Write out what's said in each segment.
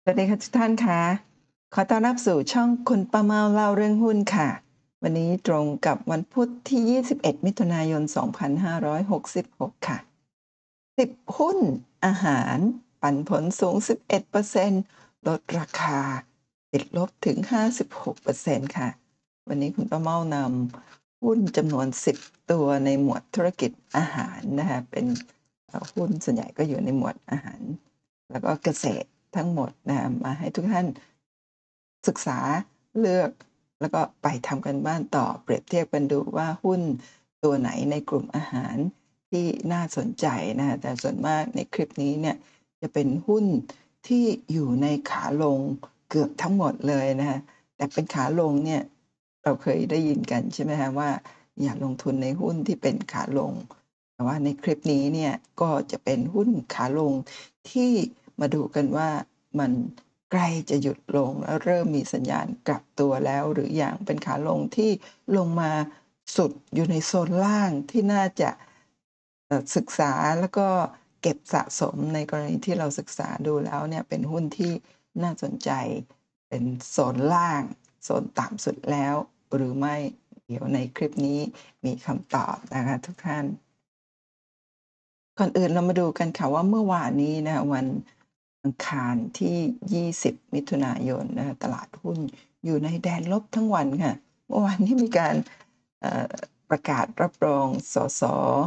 วัสดีค่ะทุกท่านคะขอต้อนรับสู่ช่องคุณป้าเมาเล่าเรื่องหุ้นค่ะวันนี้ตรงกับวันพุธที่21มิถุนายน2566ค่ะ10หุ้นอาหารปันผลสูง11%ลดราคาติดลบถึง56%ค่ะวันนี้คุณป้าเมานำหุ้นจำนวน10ตัวในหมวดธุรกิจอาหารนะคะเป็นหุ้นส่วนใหญ่ก็อยู่ในหมวดอาหารแล้วก็เกษตรทั้งหมดนะคะมาให้ทุกท่านศึกษาเลือกแล้วก็ไปทำการบ้านต่อเปรียบเทียบกันดูว่าหุ้นตัวไหนในกลุ่มอาหารที่น่าสนใจนะคะแต่ส่วนมากในคลิปนี้เนี่ยจะเป็นหุ้นที่อยู่ในขาลงเกือบทั้งหมดเลยนะคะแต่เป็นขาลงเนี่ยเราเคยได้ยินกันใช่ไหมคะว่าอย่าลงทุนในหุ้นที่เป็นขาลงแต่ว่าในคลิปนี้เนี่ยก็จะเป็นหุ้นขาลงที่มาดูกันว่ามันใกล้จะหยุดลงแล้วเริ่มมีสัญญาณกลับตัวแล้วหรือยังเป็นขาลงที่ลงมาสุดอยู่ในโซนล่างที่น่าจะศึกษาแล้วก็เก็บสะสมในกรณีที่เราศึกษาดูแล้วเนี่ยเป็นหุ้นที่น่าสนใจเป็นโซนล่างโซนต่ำสุดแล้วหรือไม่เดี๋ยวในคลิปนี้มีคำตอบนะคะทุกท่าน ก่อนอื่นเรามาดูกันค่ะว่าเมื่อวานนี้นะคะวันอังคารที่ 20 มิถุนายนนะคะตลาดหุ้นอยู่ในแดนลบทั้งวันค่ะเมื่อวานนี้มีการเอ่อประกาศรับรองสส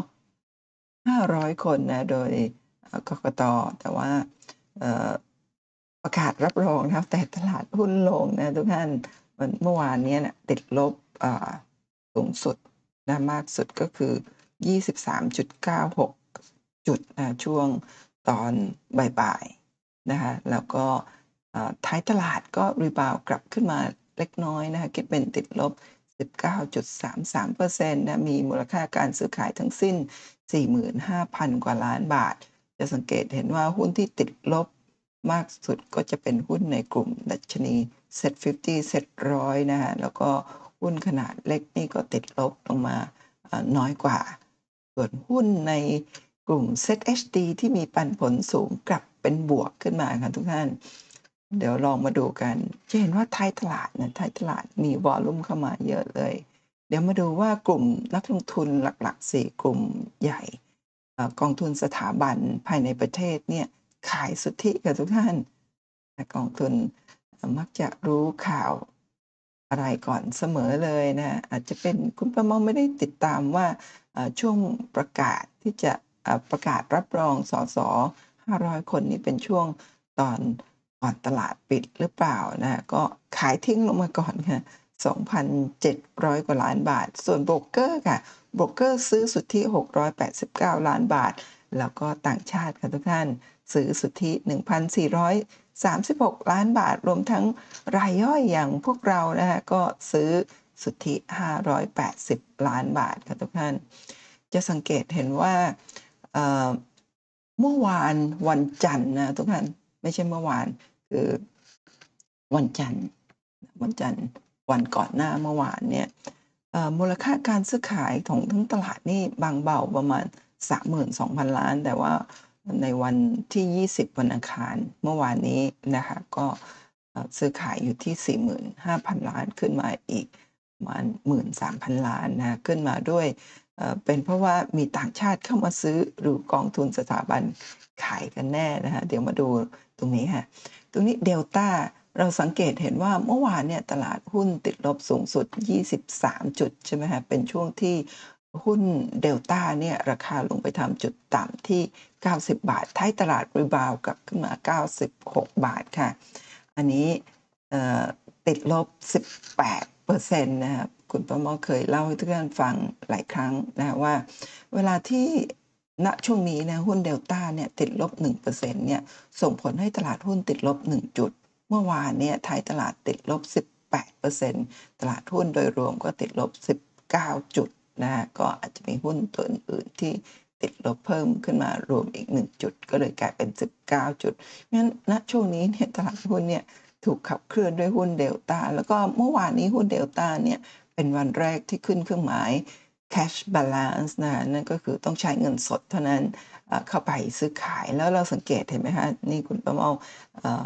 500คนนะโดยกกตแต่ว่าเอ่อประกาศรับรองนะครับแต่ตลาดหุ้นลงนะทุกท่านเมื่อวานเนี้ยน่ะติดลบสูงสุดนะมากสุดก็คือ 23.96 จุดช่วงตอนบ่ายๆนะคะแล้วก็ท้ายตลาดก็รีบาวด์กลับขึ้นมาเล็กน้อยนะคะคิดเป็นติดลบ 19.33%นะมีมูลค่าการซื้อขายทั้งสิ้น 45,000 กว่าล้านบาทจะสังเกตเห็นว่าหุ้นที่ติดลบมากสุดก็จะเป็นหุ้นในกลุ่มดัชนี SET50 SET 100นะคะแล้วก็หุ้นขนาดเล็กนี่ก็ติดลบลงมาน้อยกว่า ส่วนหุ้นในกลุ่ม ZHD ที่มีปันผลสูงกลับเป็นบวกขึ้นมาค่ะทุกท่าน เดี๋ยวลองมาดูกันจะเห็นว่าท้ายตลาดเนี่ยท้ายตลาดมีวอลลุ่มเข้ามาเยอะเลย เดี๋ยวมาดูว่ากลุ่มนักลงทุนหลักๆ4กลุ่มใหญ่กองทุนสถาบันภายในประเทศเนี่ยขายสุทธิค่ะทุกท่านแต่กองทุนมักจะรู้ข่าวอะไรก่อนเสมอเลยนะอาจจะเป็นคุณประเมาไม่ได้ติดตามว่าช่วงประกาศที่จะประกาศรับรองสส500คนนี้เป็นช่วงตอนก่อนตลาดปิดหรือเปล่านะก็ขายทิ้งลงมาก่อนค่ะ 2,700 กว่าล้านบาท ส่วนโบรกเกอร์ค่ะโบรกเกอร์ซื้อสุทธิ689ล้านบาท แล้วก็ต่างชาติค่ะทุกท่านซื้อสุทธิ1,436ล้านบาท รวมทั้งรายย่อยอย่างพวกเรานะคะก็ซื้อสุทธิ580ล้านบาทค่ะทุกท่าน จะสังเกตเห็นว่าเอ่อเมื่อวานวันจันทร์นะทุกท่านไม่ใช่เมื่อวานคือวันจันทร์วันจันทร์วันก่อนหน้าเมื่อวานเนี่ยมูลค่าการซื้อขายของทั้งตลาดนี่บางเบาประมาณ32,000ล้านแต่ว่าในวันที่20วันอังคารเมื่อวานนี้นะคะก็ซื้อขายอยู่ที่45,000ล้านขึ้นมาอีกประมาณ13,000ล้านนะคะขึ้นมาด้วย เป็นเพราะว่ามีต่างชาติเข้ามาซื้อหรือกองทุนสถาบันขายกันแน่นะคะเดี๋ยวมาดูตรงนี้ค่ะตรงนี้เดลต้าเราสังเกตเห็นว่าเมื่อวานเนี่ยตลาดหุ้นติดลบสูงสุด23จุดใช่ไหมคะเป็นช่วงที่หุ้นเดลต้าเนี่ยราคาลงไปทำจุดต่ำที่90บาทท้ายตลาดรีบาวด์กลับขึ้นมา96บาทค่ะอันนี้เอ่อ ติดลบ 18%นะครับคุณประเมาเคยเล่าให้ทุกท่านฟังหลายครั้งนะว่าเวลาที่ณช่วงนี้นะหุ้นเดลต้าเนี่ยติดลบ 1%เนี่ยส่งผลให้ตลาดหุ้นติดลบ 1 จุด เมื่อวานเนี่ยท้ายตลาดติดลบ 18%ตลาดหุ้นโดยรวมก็ติดลบ 19 จุดนะก็อาจจะมีหุ้นตัวอื่นๆที่ติดลบเพิ่มขึ้นมารวมอีก 1 จุดก็เลยกลายเป็น 19 จุดงั้นณช่วงนี้เนี่ยตลาดหุ้นเนี่ย ถูกขับเคลื่อนด้วยหุ้นเดลต้าแล้วก็เมื่อวานนี้หุ้นเดลต้าเนี่ยเป็นวันแรกที่ขึ้นเครื่องหมาย cash balance นะคะนั่นก็คือต้องใช้เงินสดเท่านั้นเข้าไปซื้อขายแล้วเราสังเกตเห็นไหมคะนี่คุณประเมา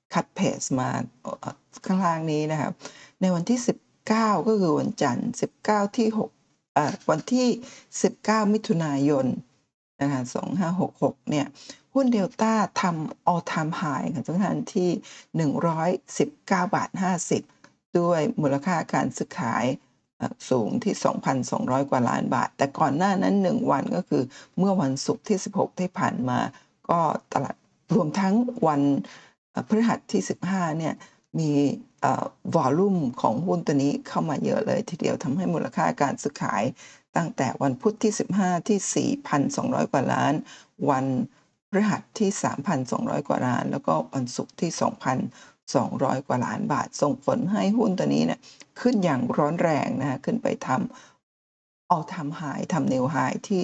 คัดเพจมาข้างล่างนี้นะครับในวันที่19ก็คือวันจันทร์19ที่6วันที่19มิถุนายนนะคะ2566เนี่ยหุ้นเดลต้าทำ all time high ค่ะทุกท่านที่119.50 บาทด้วยมูลค่าการซื้อขายสูงที่ 2,200 กว่าล้านบาทแต่ก่อนหน้านั้น1วันก็คือเมื่อวันศุกร์ที่16ที่ผ่านมาก็ตลาดรวมทั้งวันพฤหัสที่15เนี่ยมีวอลลุ่มของหุ้นตัวนี้เข้ามาเยอะเลยทีเดียวทำให้มูลค่าการซื้อขายตั้งแต่วันพุธที่15ที่ 4,200 กว่าล้านวันพฤหัสที่ 3,200 กว่าล้านแล้วก็วันศุกร์ที่ 2,200 กว่าล้านบาทส่งผลให้หุ้นตัวนี้เนี่ยขึ้นอย่างร้อนแรงนะคะขึ้นไปทำ all time high ทำ new high ที่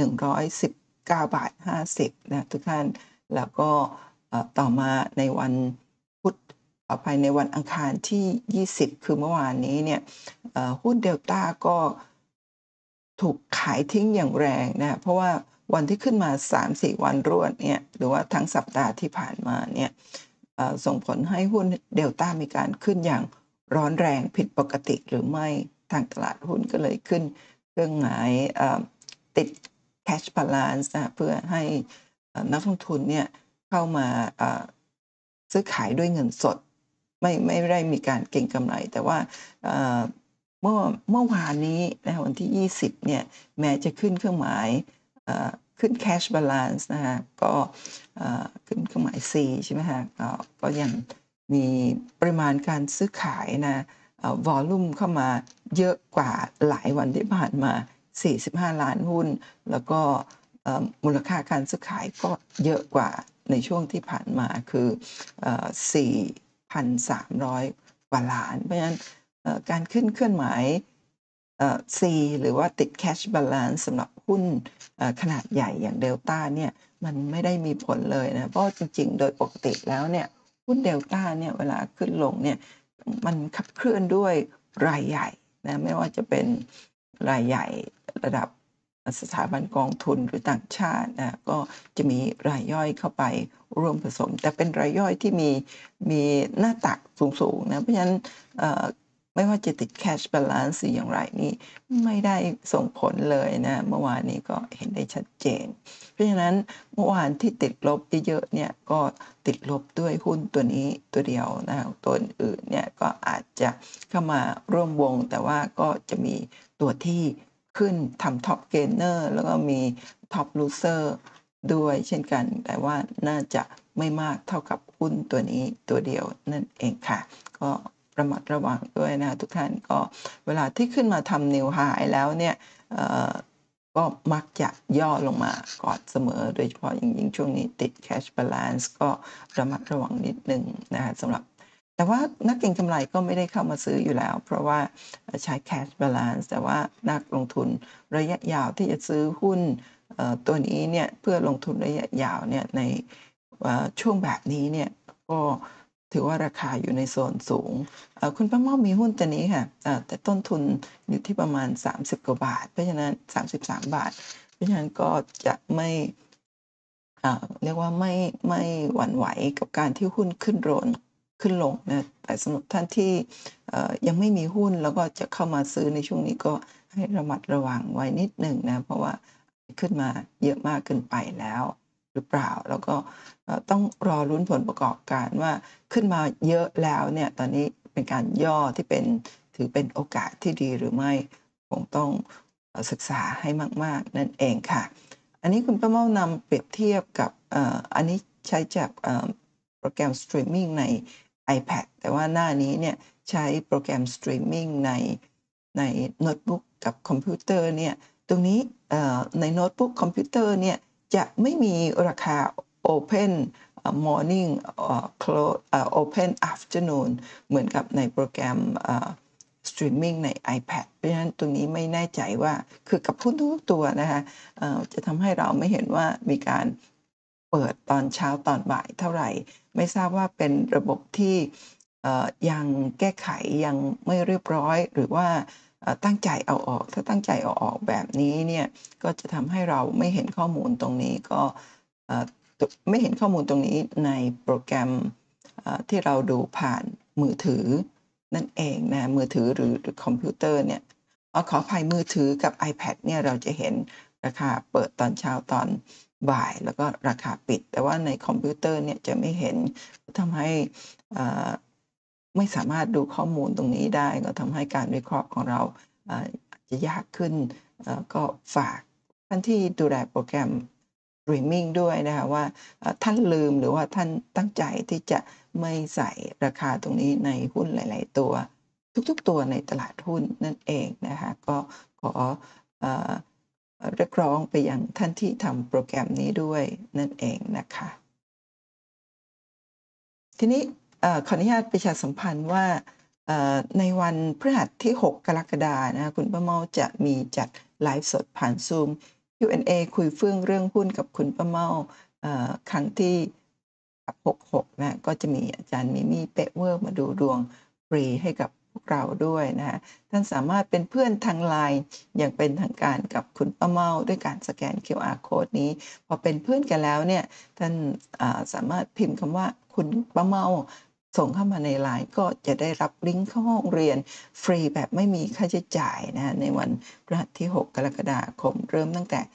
119.50 บาทนะทุกท่านแล้วก็ต่อมาในวันพุธภายในวันอังคารที่20คือเมื่อวานนี้เนี่ยหุ้นเดลต้าก็ถูกขายทิ้งอย่างแรงนะเพราะว่าวันที่ขึ้นมา 3-4 วันรวดเนี่ยหรือว่าทั้งสัปดาห์ที่ผ่านมาเนี่ยส่งผลให้หุ้นเดลต้ามีการขึ้นอย่างร้อนแรงผิดปกติหรือไม่ทางตลาดหุ้นก็เลยขึ้นเครื่องหมายติด cash balance นะเพื่อให้นักลงทุนเนี่ยเข้ามาซื้อขายด้วยเงินสดไม่ได้มีการเก็งกำไรแต่ว่าเมื่อวานนี้นะวันที่20เนี่ยแม้จะขึ้นเครื่องหมายขึ้น cash balance นะคะก็ขึ้นเครื่องหมาย C ใช่ไหมคะก็ยังมีปริมาณการซื้อขายนะวอลลุ่มเข้ามาเยอะกว่าหลายวันที่ผ่านมา45ล้านหุ้นแล้วก็มูลค่าการซื้อขายก็เยอะกว่าในช่วงที่ผ่านมาคือ4,300 กว่าล้านเพราะฉะนั้นการขึ้นเคลื่อนหมายC หรือว่าติด cash balance สำหรับหุ้นขนาดใหญ่อย่างเดลต้าเนี่ยมันไม่ได้มีผลเลยนะเพราะจริงๆโดยปกติแล้วเนี่ยหุ้นเดลต้าเนี่ยเวลาขึ้นลงเนี่ยมันขับเคลื่อนด้วยรายใหญ่นะไม่ว่าจะเป็นรายใหญ่ระดับสถาบันกองทุนหรือต่างชาตินะก็จะมีรายย่อยเข้าไปร่วมผสมแต่เป็นรายย่อยที่มีหน้าตักสูงๆนะเพราะฉะนั้นไม่ว่าจะติด cash balance อย่างไรนี่ไม่ได้ส่งผลเลยนะเมื่อวานนี้ก็เห็นได้ชัดเจนเพราะฉะนั้นเมื่อวานที่ติดลบเยอะๆเนี่ยก็ติดลบด้วยหุ้นตัวนี้ตัวเดียวนะตัวอื่นเนี่ยก็อาจจะเข้ามาร่วมวงแต่ว่าก็จะมีตัวที่ขึ้นทำ top gainer แล้วก็มี top loser ด้วยเช่นกันแต่ว่าน่าจะไม่มากเท่ากับหุ้นตัวนี้ตัวเดียวนั่นเองค่ะก็ระมัดระวังด้วยนะทุกท่านก็เวลาที่ขึ้นมาทำ new high แล้วเนี่ยก็มักจะย่อลงมาก่อนเสมอโดยเฉพาะอย่างยิ่งช่วงนี้ติด cash balance ก็ระมัดระวังนิดนึงนะคะสำหรับแต่ว่านักเก็งกำไรก็ไม่ได้เข้ามาซื้ออยู่แล้วเพราะว่าใช้ cash balance แต่ว่านักลงทุนระยะยาวที่จะซื้อหุ้นตัวนี้เนี่ยเพื่อลงทุนระยะยาวเนี่ยในช่วงแบบนี้เนี่ยก็ถือว่าราคาอยู่ในโซนสูงคุณป้าเม่ามีหุ้นตัวนี้ค่ะแต่ต้นทุนอยู่ที่ประมาณ30 กว่าบาทเพราะฉะนั้น33 บาทเพราะฉะนั้นก็จะไม่เรียกว่าไม่หวั่นไหวกับการที่หุ้นขึ้นลงนะแต่สำหรับท่านที่ยังไม่มีหุ้นแล้วก็จะเข้ามาซื้อในช่วงนี้ก็ให้ระมัดระวังไว้นิดหนึ่งนะเพราะว่าขึ้นมาเยอะมากเกินไปแล้วหรือเปล่าแล้วก็ต้องรอลุ้นผลประกอบการว่าขึ้นมาเยอะแล้วเนี่ยตอนนี้เป็นการย่อที่ถือเป็นโอกาสที่ดีหรือไม่คงต้องศึกษาให้มากๆนั่นเองค่ะอันนี้คุณป้าเม้านำเปรียบเทียบกับอันนี้ใช้จากโปรแกรมสตรีมมิ่งใน iPad แต่ว่าหน้านี้เนี่ยใช้โปรแกรมสตรีมมิ่งในโน้ตบุ๊กกับคอมพิวเตอร์เนี่ยตรงนี้ในโน้ตบุ๊กคอมพิวเตอร์เนี่ยจะไม่มีราคา Open Morning Close Open Afternoon เหมือนกับในโปรแกรมสตรีมมิ่งใน iPad เพราะฉะนั้นตรงนี้ไม่แน่ใจว่าคือกับหุ้นทุกตัวนะคะจะทำให้เราไม่เห็นว่ามีการเปิดตอนเช้าตอนบ่ายเท่าไหร่ไม่ทราบว่าเป็นระบบที่ยังแก้ไขยังไม่เรียบร้อยหรือว่าตั้งใจเอาออกถ้าตั้งใจเอาออกแบบนี้เนี่ยก็จะทำให้เราไม่เห็นข้อมูลตรงนี้ก็ไม่เห็นข้อมูลตรงนี้ในโปรแกรมที่เราดูผ่านมือถือนั่นเองนะมือถือหรือคอมพิวเตอร์เนี่ยขออภัยมือถือกับ iPad เนี่ยเราจะเห็นราคาเปิดตอนเช้าตอนบ่ายแล้วก็ราคาปิดแต่ว่าในคอมพิวเตอร์เนี่ยจะไม่เห็นทำให้อ่าไม่สามารถดูข้อมูลตรงนี้ได้ก็ทำให้การวิเคราะห์ของเราอาจจะยากขึ้นก็ฝากท่านที่ดูแลโปรแกรม streaming ด้วยนะคะว่าท่านลืมหรือว่าท่านตั้งใจที่จะไม่ใส่ราคาตรงนี้ในหุ้นหลายๆตัวทุกๆตัวในตลาดหุ้นนั่นเองนะคะก็ขอเอ่อเรียกร้องไปยังท่านที่ทำโปรแกรมนี้ด้วยนั่นเองนะคะ ทีนี้ขออนุญาตประชาสัมพันธ์ว่าในวันพฤหัสที่ 6 กรกฎานะคะคุณป้าเมาจะมีจัดไลฟ์สดผ่าน Zoom Q&A คุยเฟื่องเรื่องหุ้นกับคุณป้าเมาครั้งที่66นะก็จะมีอาจารย์มิมี่เป๊ะเวอร์มาดูดวงฟรีให้กับพวกเราด้วยนะคะท่านสามารถเป็นเพื่อนทาง LINE อย่างเป็นทางการกับคุณป้าเมาด้วยการสแกน QR Code นี้พอเป็นเพื่อนกันแล้วเนี่ย ท่านสามารถพิมพ์คำว่าคุณป้าเมาส่งเข้ามาใน LINE ก็จะได้รับลิงก์เข้าห้องเรียนฟรีแบบไม่มีค่าใช้จ่ายนะคะในวันพฤหัสที่ 6 กรกฎาคมเริ่มตั้งแต่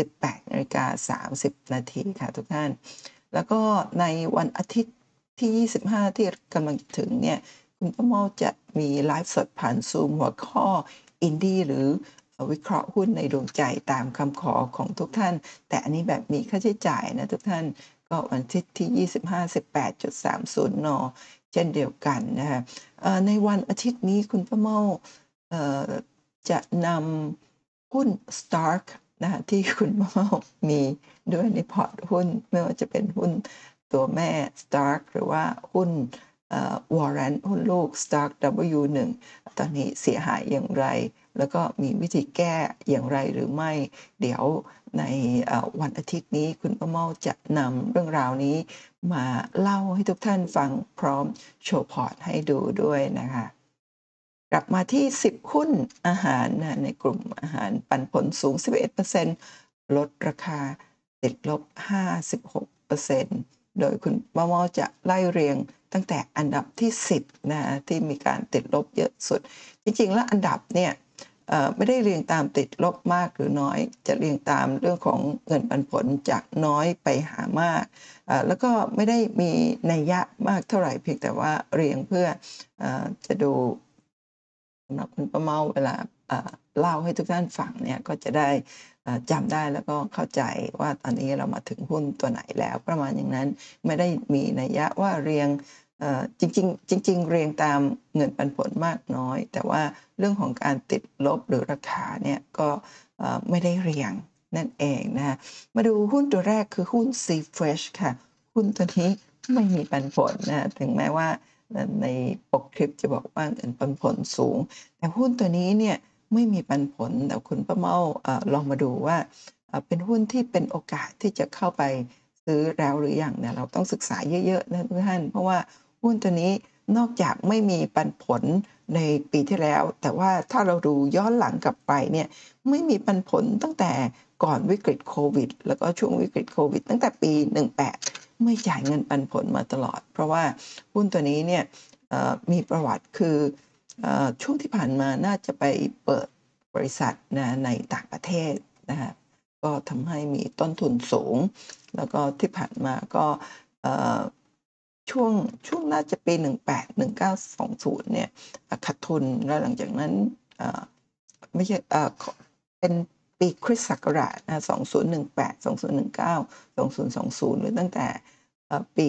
18:30 นาทีค่ะทุกท่าน แล้วก็ในวันอาทิตย์ที่ 25 ที่กำลังจะถึงเนี่ยคุณป้าเมาจะมีไลฟ์สดผ่าน Zoom หัวข้อ Indie หรือวิเคราะห์หุ้นในดวงใจตามคำขอของทุกท่าน แต่อันนี้แบบมีค่าใช้จ่ายนะทุกท่าน ก็วันอาทิตย์ที่ 25 18.30 น. เช่นเดียวกันนะคะในวันอาทิตย์นี้คุณป้าเมาเอ่อจะนำหุ้น Stark นะคะที่คุณป้าเมามีด้วยในพอร์ตหุ้นไม่ว่าจะเป็นหุ้นตัวแม่ Stark หรือว่าหุ้นWarrant หุ้นลูก Stark W1 ตอนนี้เสียหายอย่างไร แล้วก็มีวิธีแก้อย่างไรหรือไม่ เดี๋ยวในวันอาทิตย์นี้คุณป้าเมาจะนำเรื่องราวนี้มาเล่าให้ทุกท่านฟังพร้อมโชว์พอร์ตให้ดูด้วยนะคะ กลับมาที่ 10 หุ้นอาหารนะในกลุ่มอาหารปันผลสูง 11%ลดราคาติดลบ 56%โดยคุณป้าเมาจะไล่เรียงตั้งแต่อันดับที่ 10นะที่มีการติดลบเยอะสุด จริงๆแล้วอันดับเนี่ยไม่ได้เรียงตามติดลบมากหรือน้อย จะเรียงตามเรื่องของเงินปันผลจากน้อยไปหามากแล้วก็ไม่ได้มีนัยยะมากเท่าไหร่เพียงแต่ว่าเรียงเพื่อจะดู สำหรับคุณป้าเมาเวลาเล่าให้ทุกท่านฟังเนี่ยก็จะได้จำได้แล้วก็เข้าใจว่าตอนนี้เรามาถึงหุ้นตัวไหนแล้วประมาณอย่างนั้นไม่ได้มีนัยยะว่าเรียงจริงๆจริงๆเรียงตามเงินปันผลมากน้อยแต่ว่าเรื่องของการติดลบหรือราคาเนี่ยก็ไม่ได้เรียงนั่นเองนะคะมาดูหุ้นตัวแรกคือหุ้น C-Fresh ค่ะหุ้นตัวนี้ไม่มีปันผลนะคะถึงแม้ว่า ในปกคลิปจะบอกว่าเงินปันผลสูง แต่หุ้นตัวนี้เนี่ยไม่มีปันผลแต่คุณป้าเมาลองมาดูว่าเป็นหุ้นที่เป็นโอกาสที่จะเข้าไปซื้อแล้วหรือยังเนี่ยเราต้องศึกษาเยอะๆนะทุกท่านเพราะว่าหุ้นตัวนี้นอกจากไม่มีปันผลในปีที่แล้ว แต่ว่าถ้าเราดูย้อนหลังกลับไปเนี่ยไม่มีปันผลตั้งแต่ก่อนวิกฤตโควิดแล้วก็ช่วงวิกฤตโควิดตั้งแต่ปี18ไม่จ่ายเงินปันผลมาตลอดเพราะว่าหุ้นตัวนี้เนี่ยมีประวัติคือช่วงที่ผ่านมาน่าจะไปเปิดบริษัทนะในต่างประเทศนะคะก็ทำให้มีต้นทุนสูง แล้วก็ที่ผ่านมาก็เอ่อช่วงน่าจะปี18 1920เนี่ยขาดทุนแล้วหลังจากนั้นไม่ใช่เป็นปีคริสต์ศักราช2018 2019 2020หรือตั้งแต่ปี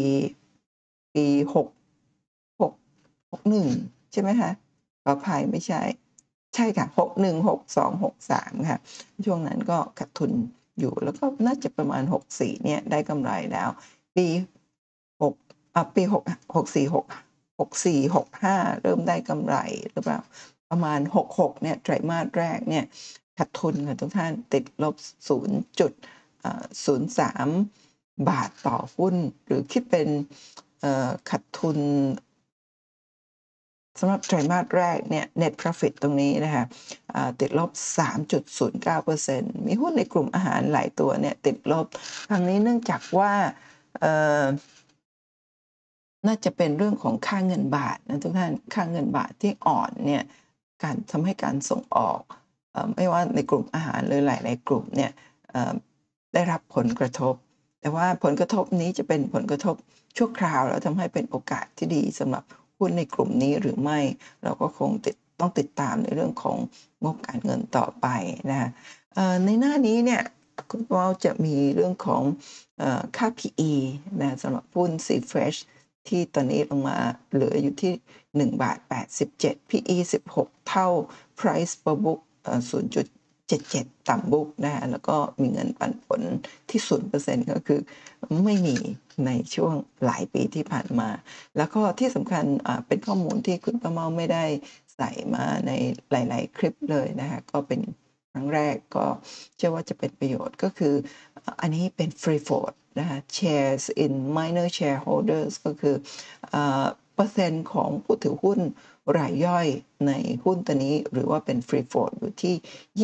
6 6 61ใช่ไหมคะขออภัยไม่ใช่ใช่ค่ะ61 62 63ค่ะช่วงนั้นก็ขาดทุนอยู่แล้วก็น่าจะประมาณ64เนี่ยได้กำไรแล้วปี6ปี6 64 6 64 65เริ่มได้กำไรหรือเปล่าประมาณ66เนี่ยไตรมาสแรกเนี่ยขาดทุนค่ะทุกท่านติดลบ0.03 บาทต่อหุ้นหรือคิดเป็นขาดทุนสำหรับไตรมาสแรกเนี่ย Net Profit ตรงนี้นะคะติดลบ 3.09%มีหุ้นในกลุ่มอาหารหลายตัวเนี่ยติดลบครั้งนี้เนื่องจากว่าน่าจะเป็นเรื่องของค่าเงินบาทนะทุกท่านค่าเงินบาทที่อ่อนเนี่ยการทำให้การส่งออกไม่ว่าในกลุ่มอาหารหรือหลายๆกลุ่มเนี่ยเอ่อได้รับผลกระทบแต่ว่าผลกระทบนี้จะเป็นผลกระทบชั่วคราวแล้วทำให้เป็นโอกาสที่ดีสำหรับหุ้นในกลุ่มนี้หรือไม่เราก็คงต้องติดตามในเรื่องของงบการเงินต่อไปนะคะในหน้านี้เนี่ยคุณวอลจะมีเรื่องของค่า PE นะสำหรับหุ้น C-Fresh ที่ตอนนี้ลงมาเหลืออยู่ที่1.87 PE 16 เท่า Price per book 0.77 ต่ำ book นะคะแล้วก็มีเงินปันผลที่ 0% ก็คือไม่มีในช่วงหลายปีที่ผ่านมา แล้วก็ที่สำคัญเป็นข้อมูลที่คุณป้าเมาไม่ได้ใส่มาในหลายๆคลิปเลยนะคะก็เป็นครั้งแรกก็เชื่อว่าจะเป็นประโยชน์ก็คืออันนี้เป็น Free Float นะคะ Shares in Minor Shareholders ก็คือเปอร์เซ็นต์ของผู้ถือหุ้นรายย่อยในหุ้นตัวนี้หรือว่าเป็น Free Float อยู่ที่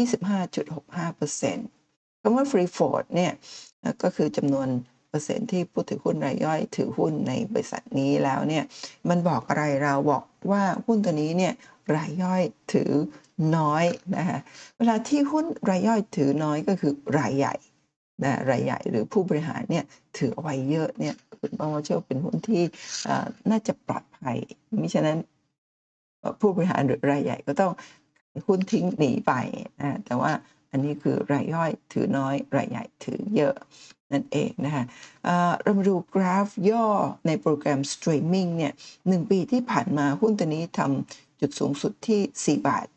25.65%คำว่า Free Float เนี่ยก็คือจำนวนเปอร์เซ็นต์ที่ผู้ถือหุ้นรายย่อยถือหุ้นในบริษัทนี้แล้วเนี่ยมันบอกอะไรเราบอกว่าหุ้นตัวนี้เนี่ยรายย่อยถือน้อยนะคะเวลาที่หุ้นรายย่อยถือน้อยก็คือรายใหญ่นะรายใหญ่หรือผู้บริหารเนี่ยถือเอาไว้เยอะเนี่ยคุณป้าว่าเชื่อว่าเป็นหุ้นที่น่าจะปลอดภัยมิฉะนั้นผู้บริหารหรือรายใหญ่ก็ต้องขายหุ้นทิ้งหนีไปแต่ว่าอันนี้คือรายย่อยถือน้อยรายใหญ่ถือเยอะนั่นเองนะคะเรามาดูกราฟย่อในโปรแกรมสตรีมมิ่งเนี่ย1 ปีที่ผ่านมาหุ้นตัวนี้ทำจุดสูงสุดที่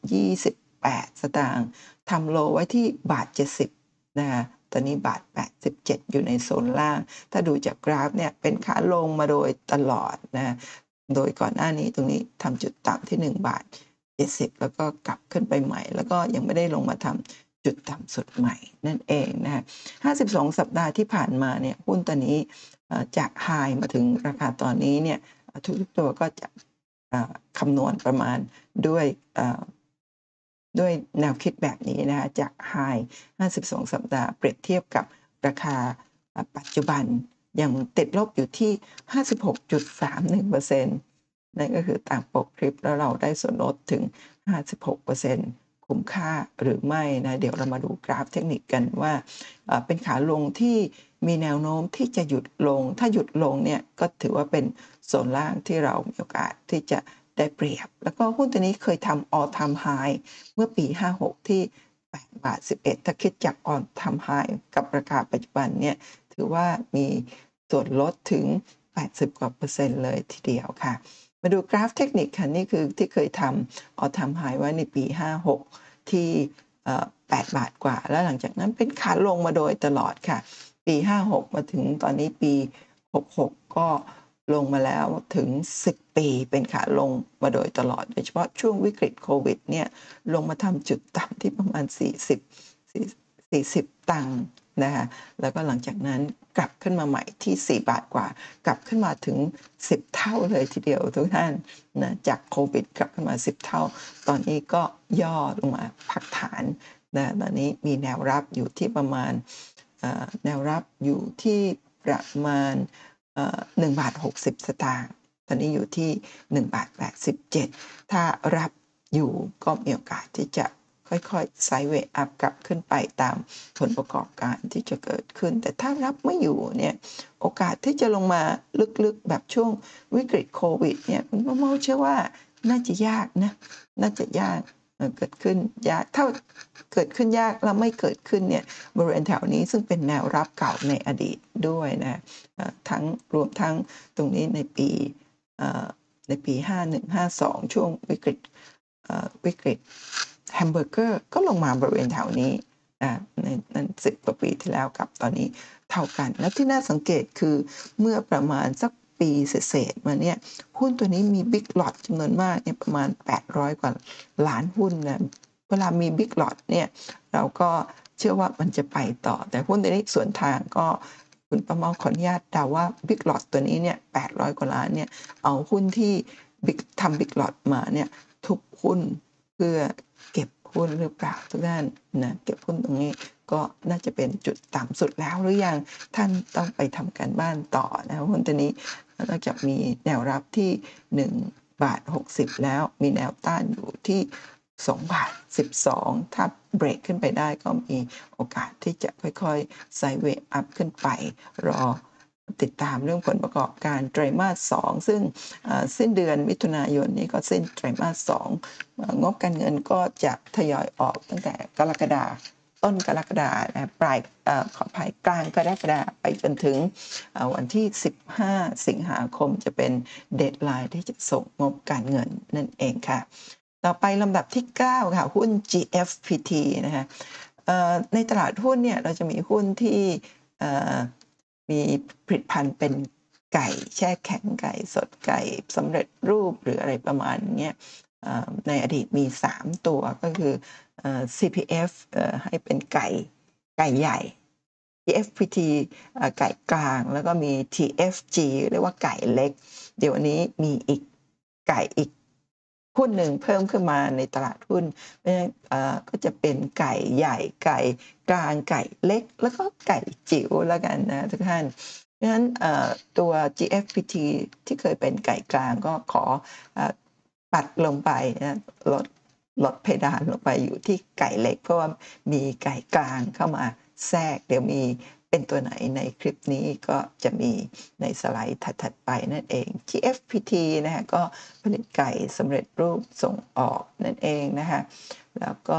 4.28 สตางค์ทำโลไว้ที่1.70 นะคะตอนนี้1.87 อยู่ในโซนล่างถ้าดูจากกราฟเนี่ยเป็นขาลงมาโดยตลอดนะโดยก่อนหน้านี้ตรงนี้ทำจุดต่ำที่1.70 แล้วก็กลับขึ้นไปใหม่แล้วก็ยังไม่ได้ลงมาทำจุดต่ำสุดใหม่นั่นเองนะคะ52 สัปดาห์ที่ผ่านมาเนี่ยหุ้นตัวนี้จากไฮมาถึงราคาตอนนี้เนี่ยทุกๆตัวก็จะคำนวณประมาณด้วยด้วยแนวคิดแบบนี้นะคะจากไฮ52 สัปดาห์เปรียบเทียบกับราคาปัจจุบันยังติดลบอยู่ที่ 56.31%นั่นก็คือตามปกคลิปแล้วเราได้ส่วนลดถึง 56%คุ้มค่าหรือไม่นะเดี๋ยวเรามาดูกราฟเทคนิคกันว่าเป็นขาลงที่มีแนวโน้มที่จะหยุดลงถ้าหยุดลงเนี่ยก็ถือว่าเป็นโซนล่างที่เรามีโอกาสที่จะได้เปรียบแล้วก็หุ้นตัวนี้เคยทำ all time high เมื่อปี 56 ที่8.11 ถ้าคิดจาก all time high กับราคาปัจจุบันเนี่ยถือว่ามีส่วนลดถึง 80 กว่า%เลยทีเดียวค่ะมาดูกราฟเทคนิคค่ะนี่คือที่เคยทำ all time high ไว้ในปี 56 ที่8 บาทกว่าแล้วหลังจากนั้นเป็นขาลงมาโดยตลอดค่ะปี 56 มาถึงตอนนี้ปี 66 ก็ลงมาแล้วถึง 10 ปีเป็นขาลงมาโดยตลอดโดยเฉพาะช่วงวิกฤตโควิดเนี่ยลงมาทำจุดต่ำที่ประมาณ40ตังค์นะคะแล้วก็หลังจากนั้นกลับขึ้นมาใหม่ที่4 บาทกว่ากลับขึ้นมาถึง10 เท่าเลยทีเดียวทุกท่านนะจากโควิดกลับขึ้นมา10 เท่าตอนนี้ก็ย่อลงมาพักฐานนะตอนนี้มีแนวรับอยู่ที่ประมาณแนวรับอยู่ที่ประมาณ1.60 บาทตอนนี้อยู่ที่1.87 บาทถ้ารับอยู่ก็มีโอกาสที่จะค่อยๆไซด์เวย์อัพกลับขึ้นไปตามผลประกอบการที่จะเกิดขึ้นแต่ถ้ารับไม่อยู่เนี่ยโอกาสที่จะลงมาลึกๆแบบช่วงวิกฤตโควิดเนี่ยคุณป้าเมาเชื่อว่าน่าจะยากนะน่าจะยากเกิดขึ้นยากถ้าเกิดขึ้นยากแล้วไม่เกิดขึ้นเนี่ยบริเวณแถวนี้ซึ่งเป็นแนวรับเก่าในอดีตด้วยนะทั้งรวมทั้งตรงนี้ในปี51-52ช่วงวิกฤตแฮมเบอร์เกอร์ก็ลงมาบริเวณแถวนี้ในนั้น10 กว่าปีที่แล้วกับตอนนี้เท่ากันแล้วที่น่าสังเกตคือเมื่อประมาณสักปีเศษๆมาเนี่ยหุ้นตัวนี้มีบิ๊กล็อตจำนวนมากเนี่ยประมาณ800 กว่าล้านหุ้นนะเวลามีบิ๊กล็อตเนี่ยเราก็เชื่อว่ามันจะไปต่อแต่หุ้นตัวนี้ส่วนทางก็คุณประเมาขออนุญาตเดาว่าบิ๊กล็อตตัวนี้เนี่ย800 กว่าล้านเนี่ยเอาหุ้นที่ทำบิ๊กล็อตมาเนี่ยทุกหุ้นเพื่อเก็บหุ้นหรือเปล่าทุกท่านนะเก็บหุ้นตรงนี้ก็น่าจะเป็นจุดต่ำสุดแล้วหรือยังท่านต้องไปทำการบ้านต่อนะหุ้นตัวนี้นอกจากมีแนวรับที่1.60 บาทแล้วมีแนวต้านอยู่ที่2.12 บาทถ้าเบรกขึ้นไปได้ก็มีโอกาสที่จะค่อยๆไซด์เวย์อัพขึ้นไปรอติดตามเรื่องผลประกอบการไตรมาส 2ซึ่งสิ้นเดือนมิถุนายนนี้ก็สิ้นไตรมาส 2งบการเงินก็จะทยอยออกตั้งแต่กรกฎาคมต้นกรกฎาคมนะปลายขออภัยกลางกรกฎาคมไปจนถึงวันที่15สิงหาคมจะเป็นเดดไลน์ที่จะส่งงบการเงินนั่นเองค่ะต่อไปลำดับที่9ค่ะหุ้น GFPT นะคะในตลาดหุ้นเนี่ยเราจะมีหุ้นที่มีผลิตภัณฑ์เป็นไก่แช่แข็งไก่สดไก่สำเร็จรูปหรืออะไรประมาณนี้ในอดีตมี3ตัวก็คือCPF ให้เป็นไก่ใหญ่ TFPT ไก่กลางแล้วก็มี TFG เรียกว่าไก่เล็กเดี๋ยววันนี้มีอีกไก่อีกหุ้นหนึ่งเพิ่มขึ้นมาในตลาดหุ้นก็จะเป็นไก่ใหญ่ไก่กลางไก่เล็กแล้วก็ไก่จิ๋วแล้วกันนะทุกท่านเพราะฉะนั้นตัว GFPT ที่เคยเป็นไก่กลางก็ขอปัดลงไปนะลดเพดานลงไปอยู่ที่ไก่เล็กเพราะว่ามีไก่กลางเข้ามาแทรกเดี๋ยวมีเป็นตัวไหนในคลิปนี้ก็จะมีในสไลด์ถัดๆไปนั่นเอง GFPT นะคะก็ผลิตไก่สำเร็จรูปส่งออกนั่นเองนะคะแล้วก็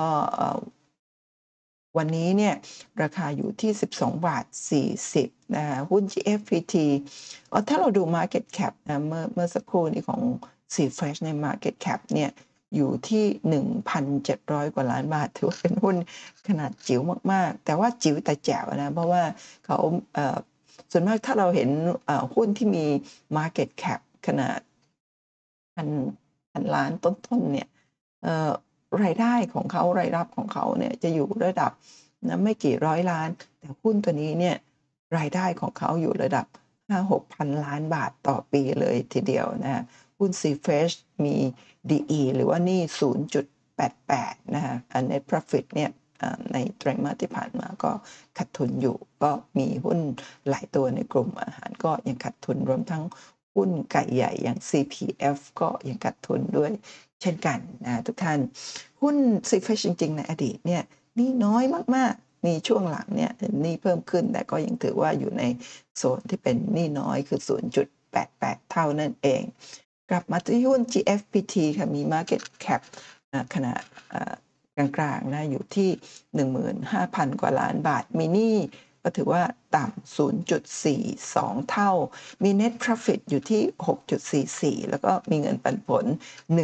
วันนี้เนี่ยราคาอยู่ที่12.40 บาทนะคะหุ้น GFPT ถ้าเราดู Market Cap นะเมื่อสักครู่นี้ของ C-Fresh ใน Market Cap เนี่ยอยู่ที่ 1,700 กว่าล้านบาทถือว่าเป็นหุ้นขนาดจิ๋วมากๆแต่ว่าจิ๋วแต่แจ๋วนะเพราะว่าเขาส่วนมากถ้าเราเห็นหุ้นที่มี Market Cap ขนาดพันล้านต้นๆเนี่ยรายได้ของเขารายรับของเขาเนี่ยจะอยู่ระดับนะไม่กี่ร้อยล้านแต่หุ้นตัวนี้เนี่ยรายได้ของเขาอยู่ระดับ 5-6 พันล้านบาทต่อปีเลยทีเดียวนะหุ้น C-Fresh มี DE หรือว่าหนี้ 0.88 นะคะNet Profit เนี่ยในไตรมาสที่ผ่านมาก็ขาดทุนอยู่ก็มีหุ้นหลายตัวในกลุ่มอาหารก็ยังขาดทุนรวมทั้งหุ้นไก่ใหญ่อย่าง CPF ก็ยังขาดทุนด้วยเช่นกันนะทุกท่านหุ้น C-Fresh จริงๆในอดีตเนี่ยหนี้น้อยมากๆมีช่วงหลังเนี่ยหนี้เพิ่มขึ้นแต่ก็ยังถือว่าอยู่ในโซนที่เป็นหนี้น้อยคือ 0.88 เท่านั่นเองกลับมาที่หุ้น GFPT ค่ะมี Market Cap ขนาดกลางๆนะอยู่ที่ 15,000 กว่าล้านบาทมีหนี้ก็ถือว่าต่ำ 0.42 เท่ามี Net Profit อยู่ที่ 6.44 แล้วก็มีเงินปันผล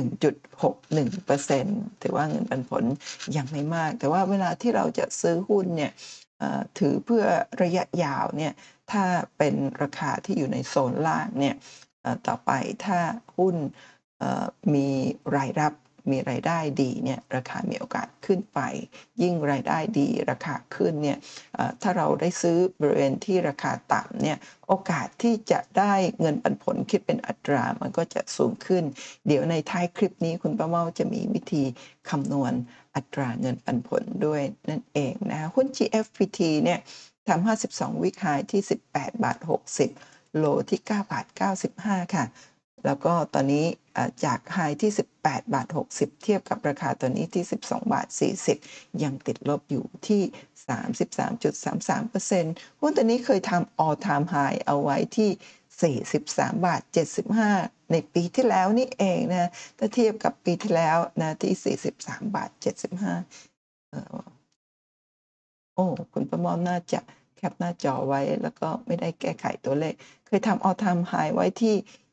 1.61% ถือว่าเงินปันผลยังไม่มากแต่ว่าเวลาที่เราจะซื้อหุ้นเนี่ยถือเพื่อระยะยาวเนี่ยถ้าเป็นราคาที่อยู่ในโซนล่างเนี่ยต่อไปถ้าหุ้นมีรายรับมีรายได้ดีเนี่ยราคามีโอกาสขึ้นไปยิ่งรายได้ดีราคาขึ้นเนี่ยถ้าเราได้ซื้อบริเวณที่ราคาต่ำเนี่ยโอกาสที่จะได้เงินปันผลคิดเป็นอัตรามันก็จะสูงขึ้นเดี๋ยวในท้ายคลิปนี้คุณป้าเมาจะมีวิธีคำนวณอัตราเงินปันผลด้วยนั่นเองนะหุ้น GFPT เนี่ยทำ52 วิคไฮที่ 18.60 โลที่ 9.95 ค่ะแล้วก็ตอนนี้จากไฮที่ 18.60 เทียบกับราคาตอนนี้ที่ 12.40 ยังติดลบอยู่ที่ 33.33% หุ้นตัวนี้เคยทำ all time high เอาไว้ที่ 43.75 ในปีที่แล้วนี่เองนะถ้าเทียบกับปีที่แล้วนะที่ 43.75 คุณประมอมน่าจะแคปหน้าจอไว้แล้วก็ไม่ได้แก้ไขตัวเลขเคยทำ all time high ไว้ที่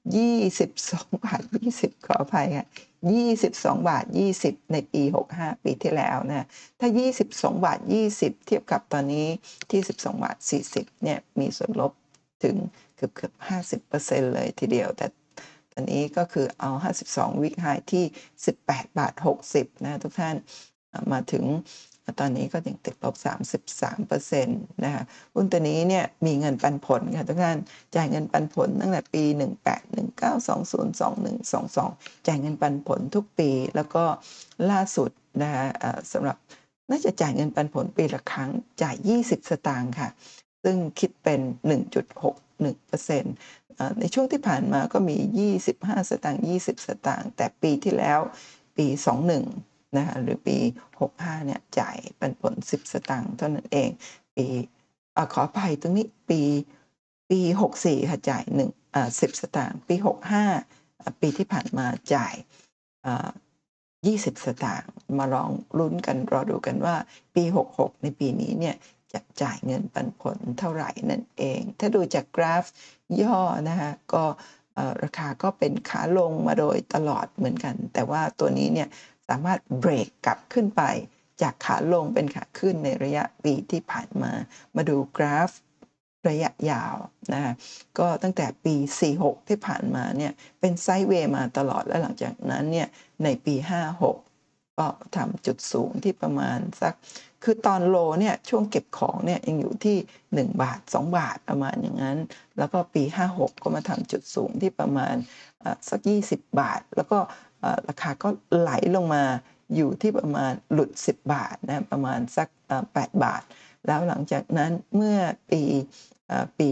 22.20 ขออภัยค่ะ22.20 ในปี65ปีที่แล้วนะถ้า 22.20 เทียบกับตอนนี้ที่ 12.40 เนี่ยมีส่วนลบถึงเกือบ 50% เลยทีเดียวแต่ตอนนี้ก็คือเอา52 week high ที่ 18.60 นะทุกท่านมาถึงตอนนี้ก็ยังติดลบ 33% นะคะหุ้นตัวนี้เนี่ยมีเงินปันผลค่ะทุกท่านจ่ายเงินปันผลตั้งแต่ปี 18 19 20 21 22 จ่ายเงินปันผลทุกปีแล้วก็ล่าสุดนะคะสำหรับน่าจะจ่ายเงินปันผลปีละครั้งจ่าย20 สตางค์ค่ะซึ่งคิดเป็น 1.61% ในช่วงที่ผ่านมาก็มี25 สตางค์20 สตางค์แต่ปีที่แล้วปี21นะคะหรือปี65เนี่ยจ่ายปันผล10 สตางค์เท่านั้นเองปีขออภัยตรงนี้ปี64ค่ะจ่าย10 สตางค์ปี65ปีที่ผ่านมาจ่ายอ่า20 สตางค์มาลองลุ้นกันรอดูกันว่าปี66ในปีนี้เนี่ยจะจ่ายเงินปันผลเท่าไหร่นั่นเอง ถ้าดูจากกราฟย่อนะคะก็ราคาก็เป็นขาลงมาโดยตลอดเหมือนกัน แต่ว่าตัวนี้เนี่ยสามารถเบรกกลับขึ้นไปจากขาลงเป็นขาขึ้นในระยะปีที่ผ่านมา มาดูกราฟระยะยาวนะคะก็ตั้งแต่ปี46ที่ผ่านมาเนี่ยเป็นไซด์เวย์มาตลอดและหลังจากนั้นเนี่ยในปี56ก็ทำจุดสูงที่ประมาณสักคือตอนโลเนี่ยช่วงเก็บของเนี่ยยังอยู่ที่1 บาท 2 บาทประมาณอย่างนั้นแล้วก็ปี56ก็มาทำจุดสูงที่ประมาณสัก20 บาทแล้วก็ราคาก็ไหลลงมาอยู่ที่ประมาณหลุด10 บาทนะประมาณสัก8 บาทแล้วหลังจากนั้นเมื่อปี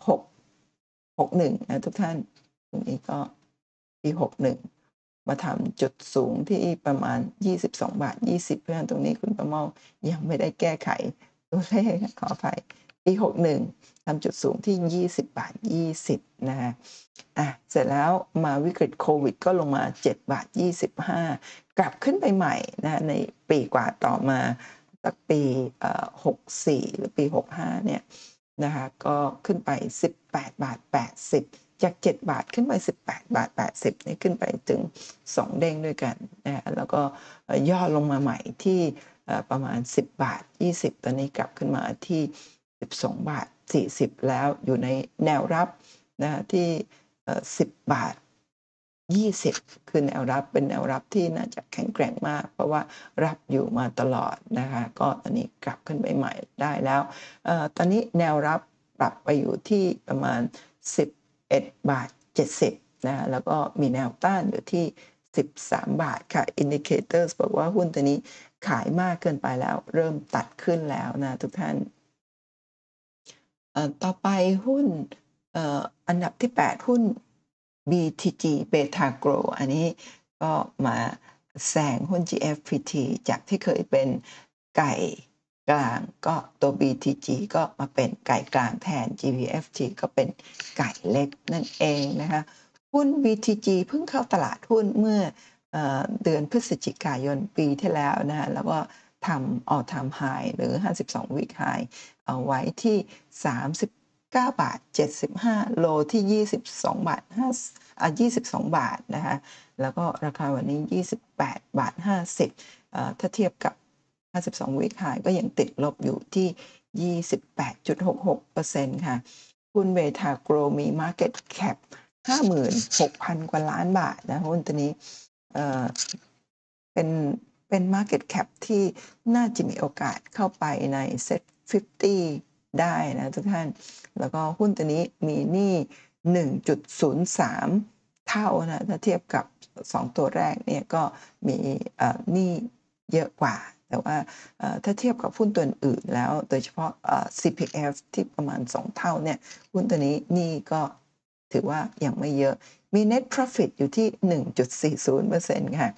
61นะทุกท่านตรงนี้ก็ปี61มาทำจุดสูงที่ประมาณ22บาท20เพราะฉะนั้นตรงนี้คุณประเมายังไม่ได้แก้ไขตัวเลขขออภัยปี61ทำจุดสูงที่20บาท20นะคะเสร็จแล้วมาวิกฤตโควิดก็ลงมา7บาท25กลับขึ้นไปใหม่นะในปีกว่าต่อมาสักปี64หรือปี65เนี่ยนะคะก็ขึ้นไป18บาท80จาก7บาทขึ้นไป18บาท80นี่ขึ้นไปถึง2เด้งด้วยกันนะคะแล้วก็ย่อลงมาใหม่ที่ประมาณ10บาท20ตอนนี้กลับขึ้นมาที่12บาท40แล้วอยู่ในแนวรับนะคะที่10บาท20คือแนวรับเป็นแนวรับที่น่าจะแข็งแกร่งมากเพราะว่ารับอยู่มาตลอดนะคะก็ตอนนี้กลับขึ้นไปใหม่ได้แล้วตอนนี้แนวรับปรับไปอยู่ที่ประมาณ11บาท70นะคะแล้วก็มีแนวต้านอยู่ที่13บาทค่ะ Indicators บอกว่าหุ้นตัวนี้ขายมากเกินไปแล้วเริ่มตัดขึ้นแล้วนะทุกท่านต่อไปหุ้นอันดับที่8หุ้น BTG Betagro อันนี้ก็มาแซงหุ้น GFPT จากที่เคยเป็นไก่กลางก็ตัว BTG ก็มาเป็นไก่กลางแทน GPFT ก็เป็นไก่เล็กนั่นเองนะคะหุ้น BTG เพิ่งเข้าตลาดหุ้นเมื่อเดือนพฤศจิกายนปีที่แล้วนะคะแล้วก็ทำ all time high หรือ52 week high เอาไว้ที่39บาท75โลที่22บาท22บาทนะคะแล้วก็ราคาวันนี้28บาท50ถ้าเทียบกับ52 week high ก็ยังติดลบอยู่ที่ 28.66% ค่ะหุ้นเบทาโกรมี Market Cap 56,000 กว่าล้านบาทนะหุ้นตัวนี้เป็น Market Cap ที่น่าจะมีโอกาสเข้าไปใน Set 50 ได้นะทุกท่านแล้วก็หุ้นตัวนี้มีหนี้ 1.03 เท่านะถ้าเทียบกับ2ตัวแรกเนี่ยก็มีหนี้เยอะกว่าแต่ว่าถ้าเทียบกับหุ้นตัวอื่นแล้วโดยเฉพาะCPF ที่ประมาณ2เท่าเนี่ยหุ้นตัวนี้หนี้ก็ถือว่ายังไม่เยอะมี Net Profit อยู่ที่ 1.40% ค่ะ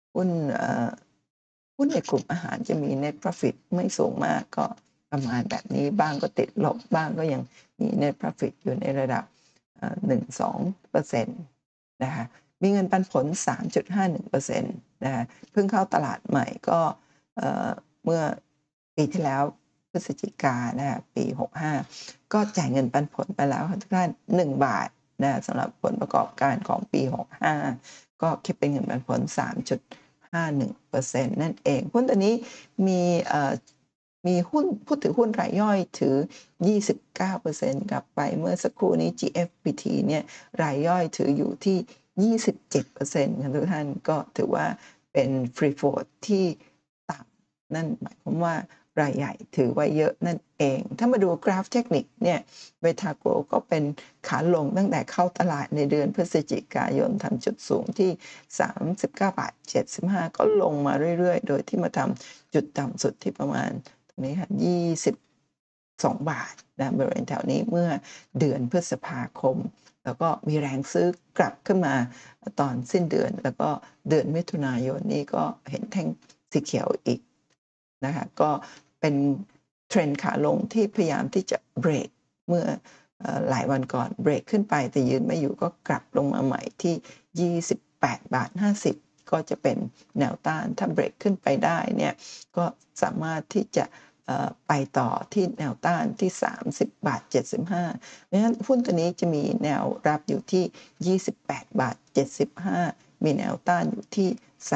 หุ้นในกลุ่มอาหารจะมี Net Profit ไม่สูงมากก็ประมาณแบบนี้บ้างก็ติดลบบ้างก็ยังมี Net Profit อยู่ในระดับ1-2% นะคะมีเงินปันผล 3.51% นะคะเพิ่งเข้าตลาดใหม่ก็เมื่อปีที่แล้วพฤศจิกายนนะคะปี65ก็จ่ายเงินปันผลไปแล้วทุกท่าน1บาทนะสำหรับผลประกอบการของปี65ก็คิดเป็นเงินปันผล 3.51% นั่นเองหุ้นตัวนี้มีหุ้นผู้ถือหุ้นรายย่อยถือ 29% กลับไปเมื่อสักครู่นี้ GFPT เนี่ยรายย่อยถืออยู่ที่ 27% ค่ะทุกท่านก็ถือว่าเป็น Free Float ที่ต่ำนั่นหมายความว่ารายใหญ่ถือไว้เยอะนั่นเองถ้ามาดูกราฟเทคนิคเนี่ยเบทาโกรก็เป็นขาลงตั้งแต่เข้าตลาดในเดือนพฤศจิกายนทำจุดสูงที่39บาท75ก็ลงมาเรื่อยๆโดยที่มาทำจุดต่ำสุดที่ประมาณตรงนี้ค่ะ22บาทนะบริเวณแถวนี้เมื่อเดือนพฤษภาคมแล้วก็มีแรงซื้อกลับขึ้นมาตอนสิ้นเดือนแล้วก็เดือนมิถุนายนนี่ก็เห็นแท่งสีเขียวอีกนะคะก็เป็นเทรนด์ขาลงที่พยายามที่จะเบรกเมื่อหลายวันก่อนเบรกขึ้นไปแต่ยืนไม่อยู่ก็กลับลงมาใหม่ที่28.50 บาทก็จะเป็นแนวต้านถ้าเบรกขึ้นไปได้เนี่ยก็สามารถที่จะไปต่อที่แนวต้านที่30.75 บาทเพราะฉะนั้นหุ้นตัวนี้จะมีแนวรับอยู่ที่28.75 บาทมีแนวต้านอยู่ที่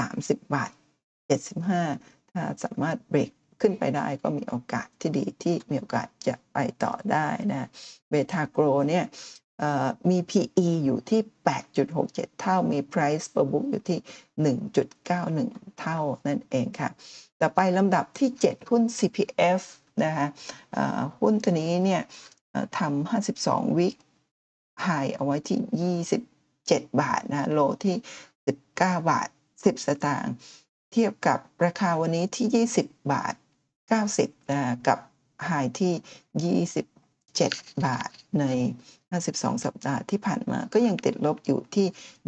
30.75 บาทถ้าสามารถเบรกขึ้นไปได้ก็มีโอกาสที่ดีที่มีโอกาสจะไปต่อได้นะเบทาโกรเนี่ยมี PE อยู่ที่ 8.67 เท่ามี Price per book อยู่ที่ 1.91 เท่านั่นเองค่ะต่อไปลำดับที่ 7 หุ้น CPF นะคะหุ้นตัวนี้เนี่ยทำ52 วีคไฮเอาไว้ที่ 27 บาทนะโลที่ 19.10 สตางค์เทียบกับราคาวันนี้ที่ 20.90 นะกับไฮที่ 27 บาทใน 52 สัปดาห์ที่ผ่านมาก็ยังติดลบอยู่ที่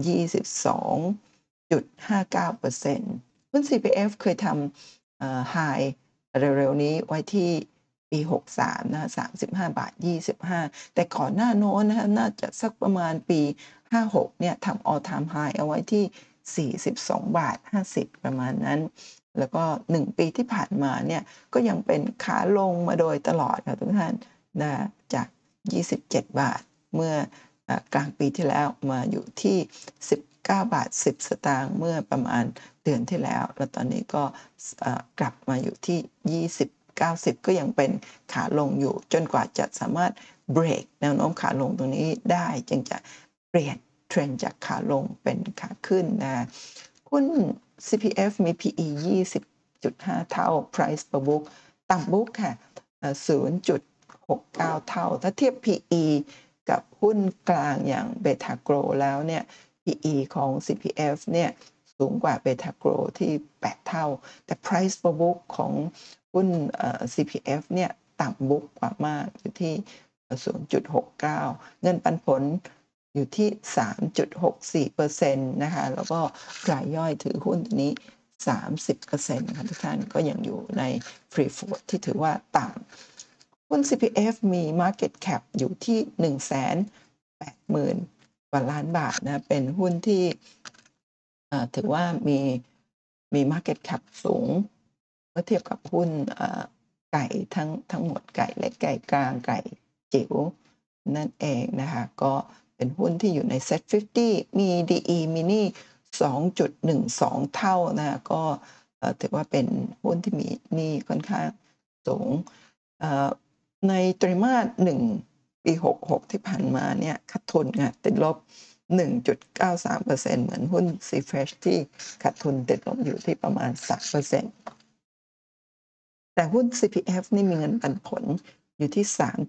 22.59% หุ้น CPF เคยทำไฮเร็วๆนี้ไว้ที่ปี 63 นะ35.25 แต่ก่อนหน้าโน้นนะคะน่าจะสักประมาณปี 56 เนี่ยทำ all time high เอาไว้ที่ 42.50 ประมาณนั้น แล้วก็ 1 ปีที่ผ่านมาเนี่ยก็ยังเป็นขาลงมาโดยตลอดค่ะทุกท่านนะจาก 27 บาทเมื่อกลางปีที่แล้วมาอยู่ที่ 19.10 สตางค์เมื่อประมาณเดือนที่แล้วแล้วตอนนี้ก็กลับมาอยู่ที่ 20.90 ก็ยังเป็นขาลงอยู่จนกว่าจะสามารถเบรกแนวโน้มขาลงตรงนี้ได้จึงจะเปลี่ยนเทรนด์จากขาลงเป็นขาขึ้นนะหุ้น CPF มี PE 20.5 เท่า Price per book ต่ำ book ค่ะ0.69 เท่าถ้าเทียบ PE กับหุ้นกลางอย่าง Betagro แล้วเนี่ย PE ของ CPF เนี่ยสูงกว่า Betagro ที่ 8 เท่าแต่ Price per book ของหุ้นCPF เนี่ยต่ำ book กว่ามากอยู่ที่ 0.69 เงินปันผลอยู่ที่ 3.64% นะคะแล้วก็รายย่อยถือหุ้นตัวนี้ 30% ค่ะทุกท่านก็ยังอยู่ใน Free Float ที่ถือว่าต่ำหุ้น CPF มี Market Cap อยู่ที่ 180,000 กว่าล้านบาทนะเป็นหุ้นที่ถือว่ามี Market Cap สูงเมื่อเทียบกับหุ้นไก่ทั้งหมดไก่เล็กไก่กลางไก่จิ๋วนั่นเองนะคะก็เป็นหุ้นที่อยู่ใน Set 50 มี DE Mini 2.12 เท่านะคะก็ถือว่าเป็นหุ้นที่มีหนี้ค่อนข้างสูงในไตรมาส1 ปี 66 ที่ผ่านมาเนี่ยขาดทุนค่ะติดลบ 1.93% เหมือนหุ้น C-Fresh ที่ขาดทุนติดลบอยู่ที่ประมาณ 3%แต่หุ้น CPF นี่มีเงินปันผลอยู่ที่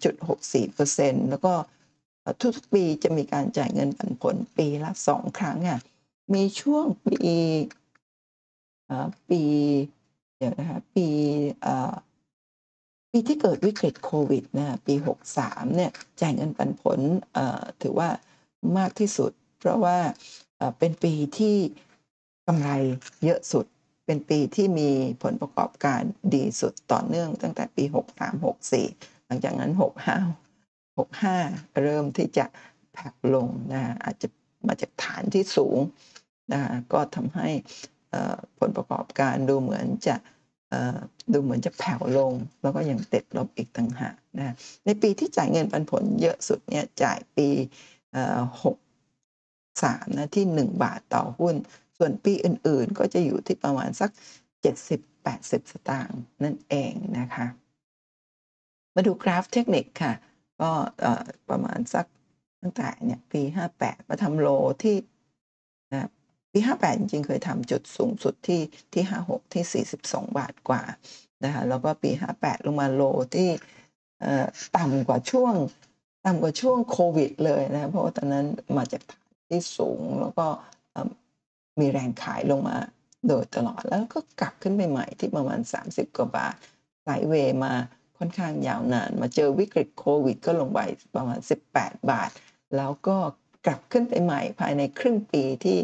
3.64% แล้วก็ทุกปีจะมีการจ่ายเงินปันผลปีละ 2 ครั้งอะมีช่วงปีเดี๋ยวนะคะปีที่เกิดวิกฤตโควิดนะปี 63 เนี่ยจ่ายเงินปันผลถือว่ามากที่สุดเพราะว่าเป็นปีที่กำไรเยอะสุดเป็นปีที่มีผลประกอบการดีสุดต่อเนื่องตั้งแต่ปี 63-64 หลังจากนั้น 65 เริ่มที่จะแผ่วลงนะอาจจะมาจากฐานที่สูงนะก็ทำให้ผลประกอบการดูเหมือนจะแผ่วลงแล้วก็ยังติดลบอีกต่างหากนะในปีที่จ่ายเงินปันผลเยอะสุดเนี่ยจ่ายปี63นะที่1 บาทต่อหุ้นส่วนปีอื่นๆก็จะอยู่ที่ประมาณสัก70-80 สตางค์นั่นเองนะคะมาดูกราฟเทคนิคค่ะก็ประมาณสักตั้งแต่เนี่ยปี 58 มาทำโลที่นะปี 58 จริงๆเคยทำจุดสูงสุดที่ 56 ที่ 42 บาทกว่านะคะแล้วก็ปี 58 ลงมาโลที่ต่ำกว่าช่วงโควิดเลยนะเพราะว่าตอนนั้นมาจากฐานที่สูงแล้วก็มีแรงขายลงมาโดยตลอดแล้วก็กลับขึ้นไปใหม่ที่ประมาณ 30 กว่าบาทไซด์เวย์มาค่อนข้างยาวนานมาเจอวิกฤตโควิดก็ลงไปประมาณ 18 บาทแล้วก็กลับขึ้นไปใหม่ภายในครึ่งปีที่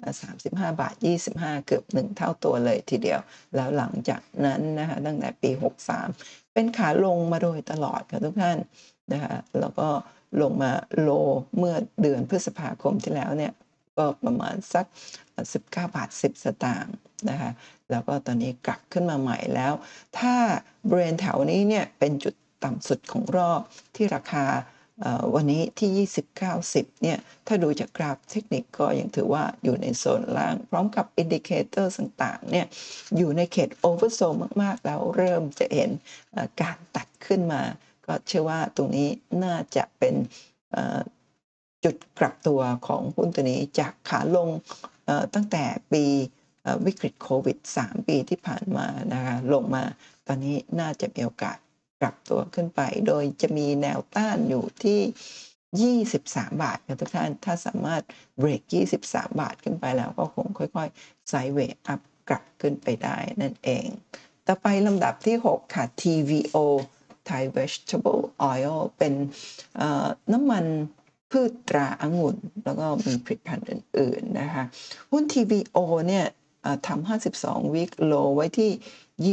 35.25 เกือบ1เท่าตัวเลยทีเดียวแล้วหลังจากนั้นนะคะตั้งแต่ปี63เป็นขาลงมาโดยตลอดค่ะทุกท่านนะคะแล้วก็ลงมาโลเมื่อเดือนพฤษภาคมที่แล้วเนี่ยก็ประมาณสัก19.10 นะคะแล้วก็ตอนนี้กลับขึ้นมาใหม่แล้วถ้าบริเวณแถวนี้เนี่ยเป็นจุดต่ำสุดของรอบที่ราคาวันนี้ที่20.90เนี่ยถ้าดูจากกราฟเทคนิคก็ยังถือว่าอยู่ในโซนล่างพร้อมกับอินดิเคเตอร์ต่างๆเนี่ยอยู่ในเขตโอเวอร์โซมากๆแล้วเริ่มจะเห็นการตัดขึ้นมาก็เชื่อว่าตรงนี้น่าจะเป็นจุดกลับตัวของหุ้นตัวนี้จากขาลงตั้งแต่ปีวิกฤตโควิด3ปีที่ผ่านมานะคะลงมาตอนนี้น่าจะมีโอกาสปรับตัวขึ้นไปโดยจะมีแนวต้านอยู่ที่23 บาทค่ะทุกท่านถ้าสามารถเบรก23 บาทขึ้นไปแล้วก็คงค่อยๆไซด์เวย์อัพกลับขึ้นไปได้นั่นเองต่อไปลำดับที่6ค่ะ TVO Thai Vegetable Oil เป็นน้ำมันพืชตราองุ่นแล้วก็มีผลิตภัณฑ์อื่นๆนะคะหุ้น TVO เนี่ยทำ52 วีคโลไว้ที่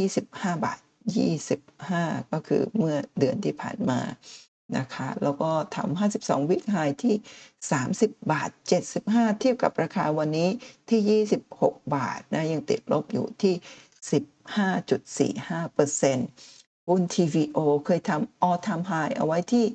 25.25ก็คือเมื่อเดือนที่ผ่านมานะคะแล้วก็ทำ52 วีคไฮที่30.75เทียบกับราคาวันนี้ที่26 บาทนะยังติดลบอยู่ที่15.45%หุ้น TVO เคยทำ All Time High เอาไว้ที่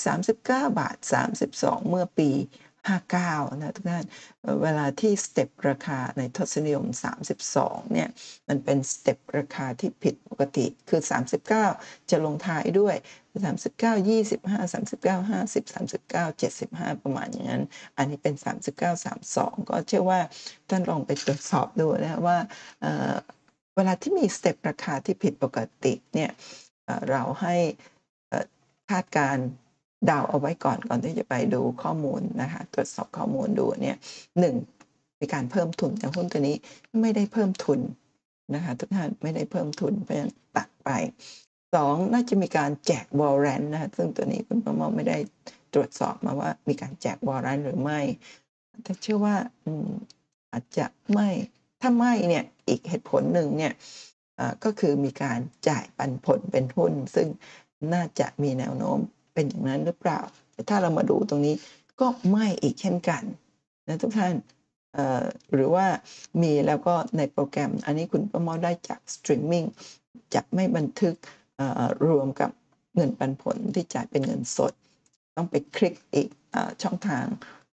39.32เมื่อปี59นะทุกท่านเวลาที่สเต็ปราคาในทศนิยม32เนี่ยมันเป็นสเต็ปราคาที่ผิดปกติคือ39จะลงท้ายด้วย39 25 39 50 39 75ประมาณอย่างนั้นอันนี้เป็น39 32ก็เชื่อว่าท่านลองไปตรวจสอบดูนะว่าเวลาที่มีสเต็ปราคาที่ผิดปกติเนี่ยเราให้คาดการณ์เดาเอาไว้ก่อนที่จะไปดูข้อมูลนะคะตรวจสอบข้อมูลดูเนี่ย1มีการเพิ่มทุนแต่หุ้นตัวนี้ไม่ได้เพิ่มทุนนะคะทุกท่านไม่ได้เพิ่มทุนเพราะฉะนั้นตัดไป2น่าจะมีการแจก warrant นะคะซึ่งตัวนี้คุณประเมาไม่ได้ตรวจสอบมาว่ามีการแจก warrant หรือไม่แต่เชื่อว่าอาจจะไม่ถ้าไม่เนี่ยอีกเหตุผลหนึ่งเนี่ยก็คือมีการจ่ายปันผลเป็นหุ้นซึ่งน่าจะมีแนวโน้มเป็นอย่างนั้นหรือเปล่าแต่ถ้าเรามาดูตรงนี้ก็ไม่อีกเช่นกันนะทุกท่านหรือว่ามีแล้วก็ในโปรแกรมอันนี้คุณประเมาได้จากสตรีมมิ่งจะไม่บันทึกรวมกับเงินปันผลที่จ่ายเป็นเงินสดต้องไปคลิกอีกช่องทาง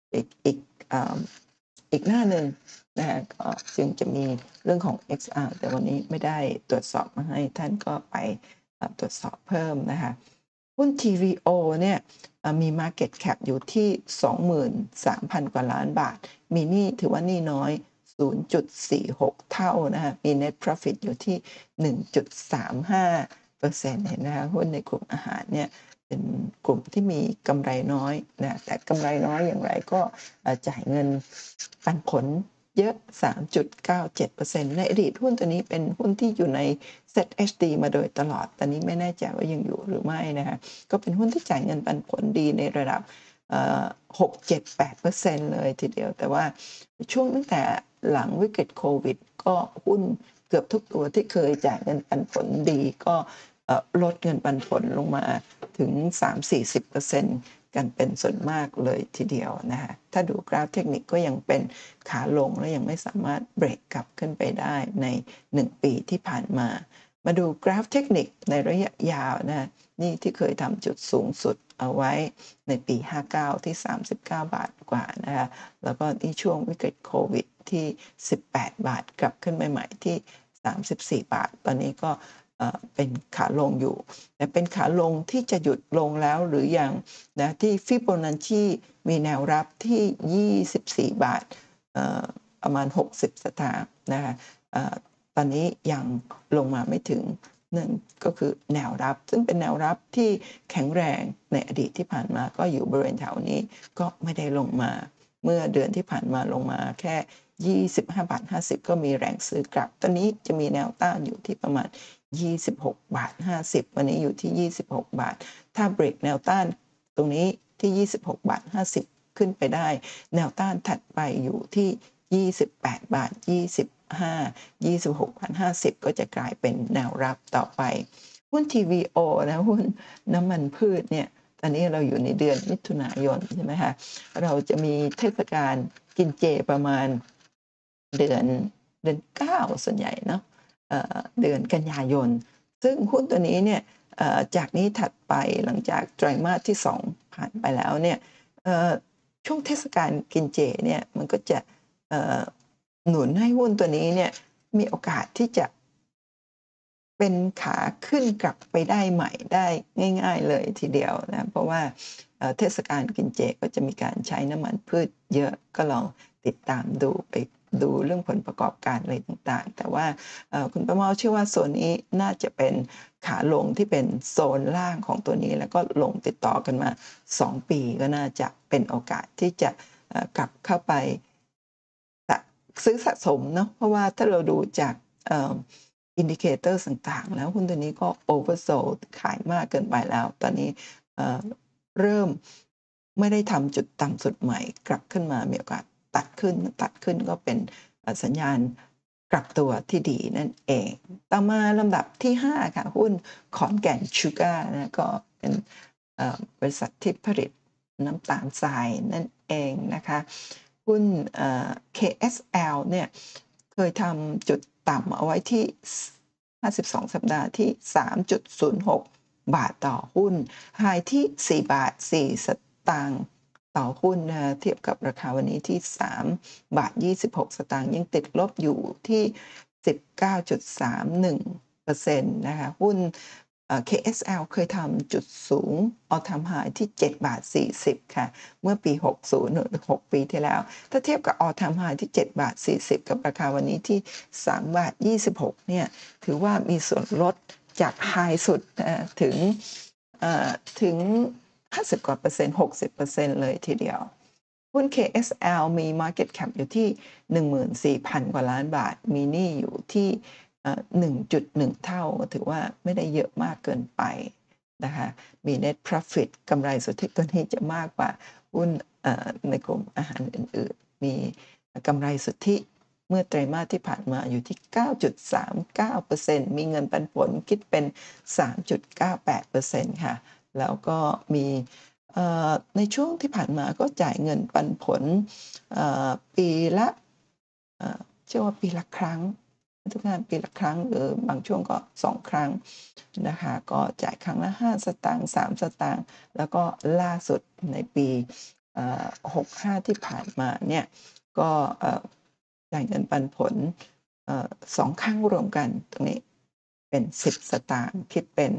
อีกหน้าหนึ่งนะคะก็จึงจะมีเรื่องของ XR แต่วันนี้ไม่ได้ตรวจสอบมาให้ท่านก็ไปตรวจสอบเพิ่มนะคะหุ้น TVO เนี่ยมี Market Cap อยู่ที่ 23,000 กว่าล้านบาทมีหนี้ถือว่าหนี้น้อย 0.46 เท่านะคะมี Net Profit อยู่ที่ 1.35%เห็นนะคะหุ้นในกลุ่มอาหารเนี่ยเป็นกลุ่มที่มีกำไรน้อยนะแต่กำไรน้อยอย่างไรก็จ่ายเงินปันผลเยอะ 3.97% ในอดีตหุ้นตัวนี้เป็นหุ้นที่อยู่ใน ZHD มาโดยตลอดตอนนี้ไม่แน่ใจว่ายังอยู่หรือไม่นะคะก็เป็นหุ้นที่จ่ายเงินปันผลดีในระดับ6-7-8% เลยทีเดียวแต่ว่าช่วงตั้งแต่หลังวิกฤตโควิดก็หุ้นเกือบทุกตัวที่เคยจ่ายเงินปันผลดีก็ลดเงินปันผลลงมาถึง 3-40% กันเป็นส่วนมากเลยทีเดียวนะคะถ้าดูกราฟเทคนิคก็ยังเป็นขาลงและยังไม่สามารถเบรกกลับขึ้นไปได้ใน1ปีที่ผ่านมามาดูกราฟเทคนิคในระยะยาวนะนี่ที่เคยทำจุดสูงสุดเอาไว้ในปี59ที่39 บาทกว่านะคะแล้วก็ที่ช่วงวิกฤตโควิดที่18 บาทกลับขึ้นไปใหม่ที่34 บาทตอนนี้ก็เป็นขาลงอยู่แต่เป็นขาลงที่จะหยุดลงแล้วหรือยังนะที่ฟิโบนัชชีมีแนวรับที่24 บาทประมาณ60 สตางค์นะคะตอนนี้ยังลงมาไม่ถึงนั่นก็คือแนวรับซึ่งเป็นแนวรับที่แข็งแรงในอดีตที่ผ่านมาก็อยู่บริเวณแถวนี้ก็ไม่ได้ลงมาเมื่อเดือนที่ผ่านมาลงมาแค่25.50 ก็มีแรงซื้อกลับตอนนี้จะมีแนวต้านอยู่ที่ประมาณ26.50 วันนี้อยู่ที่26 บาทถ้าเบรกแนวต้านตรงนี้ที่26.50 ขึ้นไปได้แนวต้านถัดไปอยู่ที่28 บาท 25 26,050 ก็จะกลายเป็นแนวรับต่อไปหุ้น TVO นะหุ้นน้ำมันพืชเนี่ยตอนนี้เราอยู่ในเดือนมิถุนายนใช่ไหมคะเราจะมีเทศกาลกินเจประมาณเดือน9ส่วนใหญ่เนาะเดือนกันยายนซึ่งหุ้นตัวนี้เนี่ยจากนี้ถัดไปหลังจากไตรมาสที่2ผ่านไปแล้วเนี่ยช่วงเทศกาลกินเจเนี่ยมันก็จะหนุนให้หุ้นตัวนี้เนี่ยมีโอกาสที่จะเป็นขาขึ้นกลับไปได้ใหม่ได้ง่ายๆเลยทีเดียวนะเพราะว่าเทศกาลกินเจก็จะมีการใช้น้ำมันพืชเยอะก็ลองติดตามดูไปดูเรื่องผลประกอบการอะไรต่างๆแต่ว่าคุณประเมาเชื่อว่าโซนนี้น่าจะเป็นขาลงที่เป็นโซนล่างของตัวนี้แล้วก็ลงติดต่อกันมา2 ปีก็น่าจะเป็นโอกาสที่จะกลับเข้าไปซื้อสะสมเนาะเพราะว่าถ้าเราดูจากอินดิเคเตอร์ต่างๆแล้วหุ้นตัวนี้ก็ oversold ขายมากเกินไปแล้วตอนนี้เริ่มไม่ได้ทำจุดต่ำสุดใหม่กลับขึ้นมามีโอกาสตัดขึ้นก็เป็นสัญญาณกลับตัวที่ดีนั่นเองต่อมาลำดับที่5ค่ะหุ้นขอนแก่นชูการ์นะก็เป็นบริษัทที่ผลิตน้ำตาลทรายนั่นเองนะคะหุ้นKSL เนี่ยเคยทำจุดต่ำเอาไว้ที่52 สัปดาห์ที่ 3.06 บาทต่อหุ้นไฮที่4 บาท 4 สตางค์ต่อหุ้นนะเทียบกับราคาวันนี้ที่3 บาท 26 สตางค์ยังติดลบอยู่ที่ 19.31% นะคะหุ้นKSL เคยทำจุดสูง All Time High ที่7 บาท 40 ค่ะเมื่อปี 60 หรือ6 ปีที่แล้วถ้าเทียบกับ All Time High ที่7 บาท 40 กับราคาวันนี้ที่3 บาท 26 เนี่ยถือว่ามีส่วนลดจากไฮสุดถึง50 กว่าเปอร์เซ็นต์ 60% เลยทีเดียวหุ้น KSL มี Market Cap อยู่ที่ 14,000 กว่าล้านบาทมีหนี้อยู่ที่1.1 เท่าถือว่าไม่ได้เยอะมากเกินไปนะคะมี Net Profit กำไรสุทธิตัวนี้จะมากกว่าหุ้นในกลุ่มอาหารอื่นๆมีกำไรสุทธิเมื่อไตรมาสที่ผ่านมาอยู่ที่ 9.39% มีเงินปันผลคิดเป็น 3.98% ค่ะแล้วก็มีในช่วงที่ผ่านมาก็จ่ายเงินปันผลปีละเชื่อว่าปีละครั้งทุกงานปีละครั้งหรือบางช่วงก็2 ครั้งนะคะก็จ่ายครั้งละ5 สตางค์3 สตางค์แล้วก็ล่าสุดในปี65ที่ผ่านมาเนี่ยก็จ่ายเงินปันผล2 ครั้งรวมกันตรงนี้เป็น10 สตางค์คิดเป็น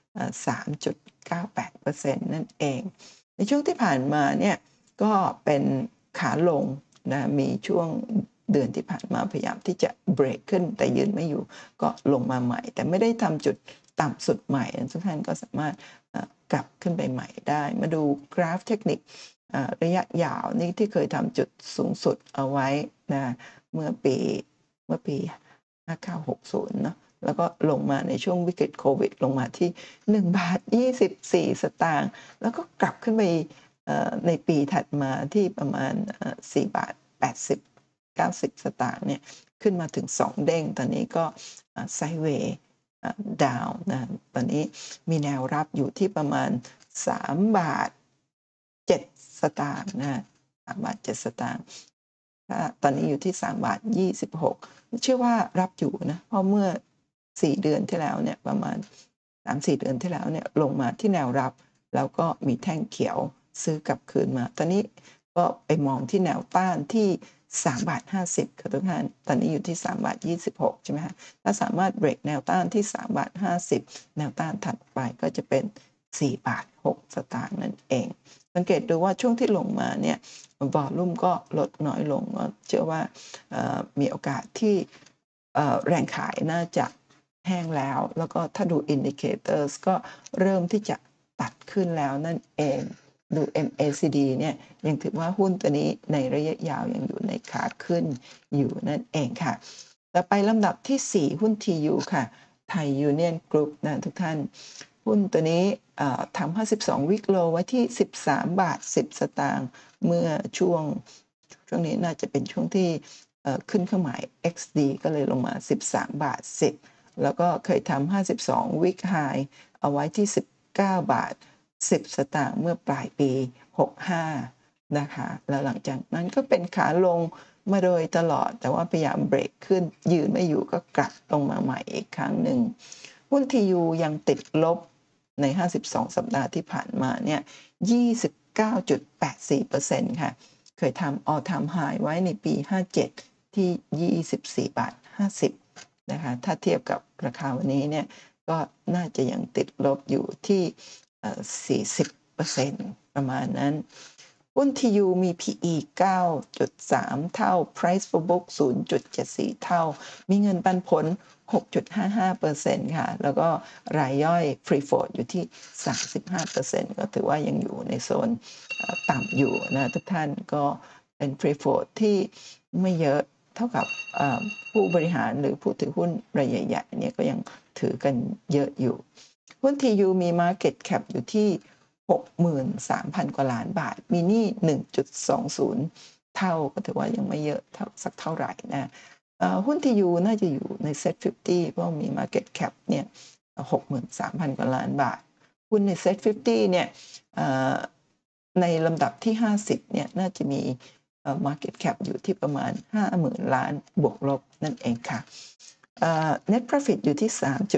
3.98% นั่นเองในช่วงที่ผ่านมาเนี่ยก็เป็นขาลงนะมีช่วงเดือนที่ผ่านมาพยายามที่จะเบรกขึ้นแต่ยืนไม่อยู่ก็ลงมาใหม่แต่ไม่ได้ทำจุดต่ำสุดใหม่ทุกท่านก็สามารถกลับขึ้นไปใหม่ได้มาดูกราฟเทคนิคระยะยาวนี่ที่เคยทำจุดสูงสุดเอาไว้นะเมื่อปี5960เนาะแล้วก็ลงมาในช่วงวิกฤตโควิดลงมาที่1 บาท 24 สตางค์แล้วก็กลับขึ้นไปในปีถัดมาที่ประมาณ4 บาท 80-90 สตางค์เนี่ยขึ้นมาถึง2 เด้งตอนนี้ก็ไซด์เวย์ดาวน์นะตอนนี้มีแนวรับอยู่ที่ประมาณ3 บาท 7 สตางค์นะ3 บาท 7 สตางค์ตอนนี้อยู่ที่3 บาท 26เชื่อว่ารับอยู่นะเพราะเมื่อ4 เดือนที่แล้วเนี่ยประมาณ 3-4 เดือนที่แล้วเนี่ยลงมาที่แนวรับแล้วก็มีแท่งเขียวซื้อกลับคืนมาตอนนี้ก็ไปมองที่แนวต้านที่3 บาท 50ค่ะทุกท่านตอนนี้อยู่ที่3 บาท 26ใช่ไหมคะถ้าสามารถเบรกแนวต้านที่3 บาท 50แนวต้านถัดไปก็จะเป็น4 บาท 6 สตางค์นั่นเองสังเกตดูว่าช่วงที่ลงมาเนี่ยวอลลุ่มก็ลดน้อยลงเชื่อว่ามีโอกาสที่แรงขายน่าจะแห้งแล้วก็ถ้าดู indicators ก็เริ่มที่จะตัดขึ้นแล้วนั่นเองดู MACD เนี่ยยังถือว่าหุ้นตัวนี้ในระยะยาวยังอยู่ในขาขึ้นอยู่นั่นเองค่ะต่อไปลำดับที่4หุ้น TU ค่ะไทยยูเนียนกรุ๊ปนะทุกท่านหุ้นตัวนี้ทำ52 วิกโลไว้ที่13 บาท 10 สตางค์เมื่อช่วงนี้น่าจะเป็นช่วงที่ขึ้นเครื่องหมาย XD ก็เลยลงมา13.10 แล้วก็เคยทำ52 Week High เอาไว้ที่19.10 เมื่อปลายปี65นะคะแล้วหลังจากนั้นก็เป็นขาลงมาโดยตลอดแต่ว่าพยายามเบรกขึ้นยืนไม่อยู่ก็กลับลงมาใหม่อีกครั้งหนึ่งหุ้น TU ยังติดลบใน52 สัปดาห์ที่ผ่านมาเนี่ย 29.84% ค่ะเคยทำ All Time High ไว้ในปี57ที่24.50 นะคะถ้าเทียบกับราคาวันนี้เนี่ยก็น่าจะยังติดลบอยู่ที่40%ประมาณนั้นหุ้น TU มี PE 9.3 เท่า Price for Book 0.74 เท่ามีเงินปันผล 6.55% ค่ะแล้วก็รายย่อย Free Float อยู่ที่ 35% ก็ถือว่ายังอยู่ในโซนต่ำอยู่นะทุกท่านก็เป็น Free Float ที่ไม่เยอะเท่ากับผู้บริหารหรือผู้ถือหุ้นรายใหญ่ๆเนี่ยก็ยังถือกันเยอะอยู่หุ้น TU มี Market Cap อยู่ที่ 63,000 กว่าล้านบาทมีหนี้ 1.20 เท่าก็ถือว่ายังไม่เยอะสักเท่าไหร่นะหุ้น TU น่าจะอยู่ใน Set 50เพราะมี Market Cap เนี่ย 63,000 กว่าล้านบาทหุ้นใน Set 50เนี่ยในลำดับที่50เนี่ยน่าจะมีMarket Cap อยู่ที่ประมาณ 50,000 ล้านบวกลบนั่นเองค่ะNet Profit อยู่ที่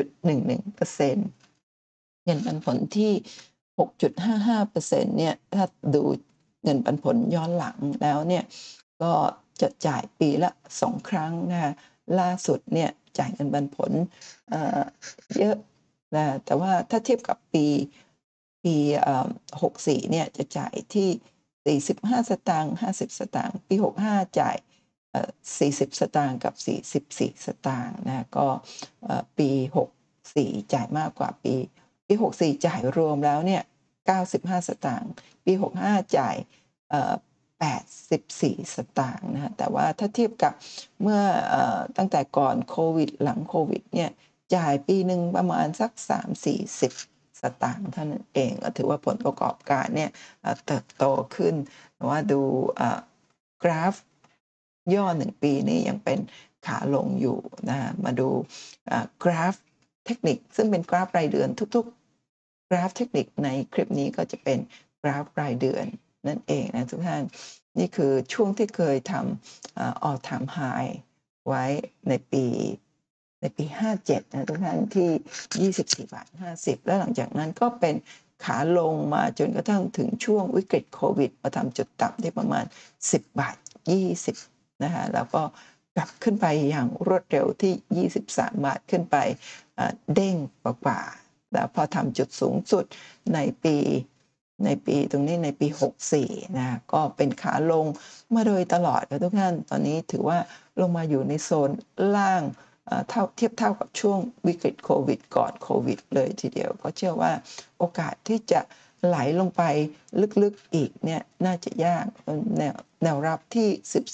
3.11% เงินปันผลที่ 6.55% เนี่ยถ้าดูเงินปันผลย้อนหลังแล้วเนี่ยก็จะจ่ายปีละ2 ครั้งนะคะล่าสุดเนี่ยจ่ายเงินปันผลเยอะนะแต่ว่าถ้าเทียบกับปี64เนี่ยจะจ่ายที่45 สตางค์50 สตางค์ปี65จ่าย40 สตางค์กับ44 สตางค์นะก็ปี64จ่ายมากกว่าปี64จ่ายรวมแล้วเนี่ย95 สตางค์ปี65จ่าย84 สตางค์นะคะแต่ว่าถ้าเทียบกับเมื่อตั้งแต่ก่อนโควิดหลังโควิดเนี่ยจ่ายปีหนึ่งประมาณสัก30-40 สตางค์เท่านั้นเองก็ถือว่าผลประกอบการเนี่ยเติบโตขึ้นแต่ว่าดูกราฟย่อ1ปีนี้ยังเป็นขาลงอยู่นะมาดูกราฟเทคนิคซึ่งเป็นกราฟรายเดือนทุกๆกราฟเทคนิคในคลิปนี้ก็จะเป็นกราฟรายเดือนนั่นเองนะทุกท่านนี่คือช่วงที่เคยทำall time high ไว้ในปี57นะทุกท่านที่24.50แล้วหลังจากนั้นก็เป็นขาลงมาจนกระทั่งถึงช่วงวิกฤตโควิดมาทำจุดต่ำที่ประมาณ10.20นะคะแล้วก็กลับขึ้นไปอย่างรวดเร็วที่23 บาทขึ้นไปเด้งกว่าๆแล้วพอทำจุดสูงสุดในปีตรงนี้ในปี64นะก็เป็นขาลงมาโดยตลอดค่ะทุกท่านตอนนี้ถือว่าลงมาอยู่ในโซนล่างเทียบเท่ากับช่วงวิกฤตโควิดก่อนโควิดเลยทีเดียวก็เชื่อว่าโอกาสที่จะไหลลงไปลึกๆอีกเนี่ยน่าจะยากแนวรับที่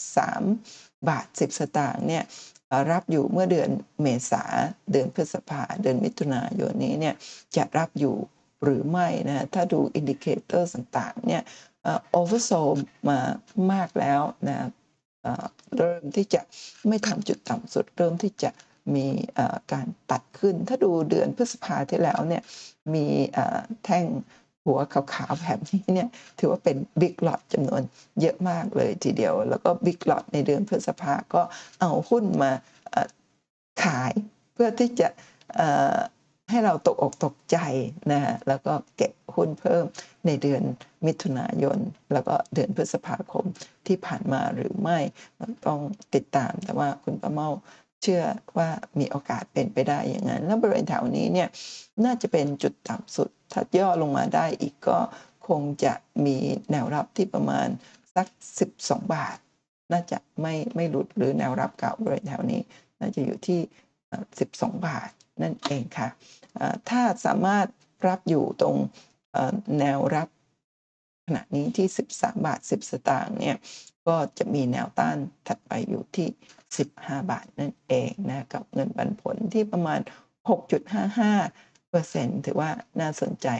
13.10 สตางค์เนี่ยรับอยู่เมื่อเดือนเมษาเดือนพฤษภาเดือนมิถุนายนนี้เนี่ยจะรับอยู่หรือไม่นะถ้าดูอินดิเคเตอร์ต่างๆเนี่ยโอเวอร์โซลมามากแล้วนะเริ่มที่จะไม่ทำจุดต่ำสุดเริ่มที่จะมีการตัดขึ้นถ้าดูเดือนพฤษภาที่แล้วเนี่ยมีแท่งหัวขาวๆแบบนี้เนี่ยถือว่าเป็นบิ๊กล็อตจำนวนเยอะมากเลยทีเดียวแล้วก็บิ๊กล็อตในเดือนพฤษภาก็เอาหุ้นมาขายเพื่อที่จะให้เราตกอกตกใจนะฮะแล้วก็เก็บหุ้นเพิ่มในเดือนมิถุนายนแล้วก็เดือนพฤษภาคมที่ผ่านมาหรือไม่ต้องติดตามแต่ว่าคุณประเมาเชื่อว่ามีโอกาสเป็นไปได้อย่างนั้นแล้วบริเวณแถวนี้เนี่ยน่าจะเป็นจุดต่ำสุดถ้าย่อลงมาได้อีกก็คงจะมีแนวรับที่ประมาณสัก12 บาทน่าจะไม่หลุดหรือแนวรับเก่าบริเวณแถวนี้น่าจะอยู่ที่12 บาทนั่นเองค่ะถ้าสามารถรับอยู่ตรงแนวรับขณะนี้ที่13.10 สตางค์เนี่ยก็จะมีแนวต้านถัดไปอยู่ที่15 บาทนั่นเองนะกับเงินปันผลที่ประมาณ 6.55% ถือว่าน่าสนใจ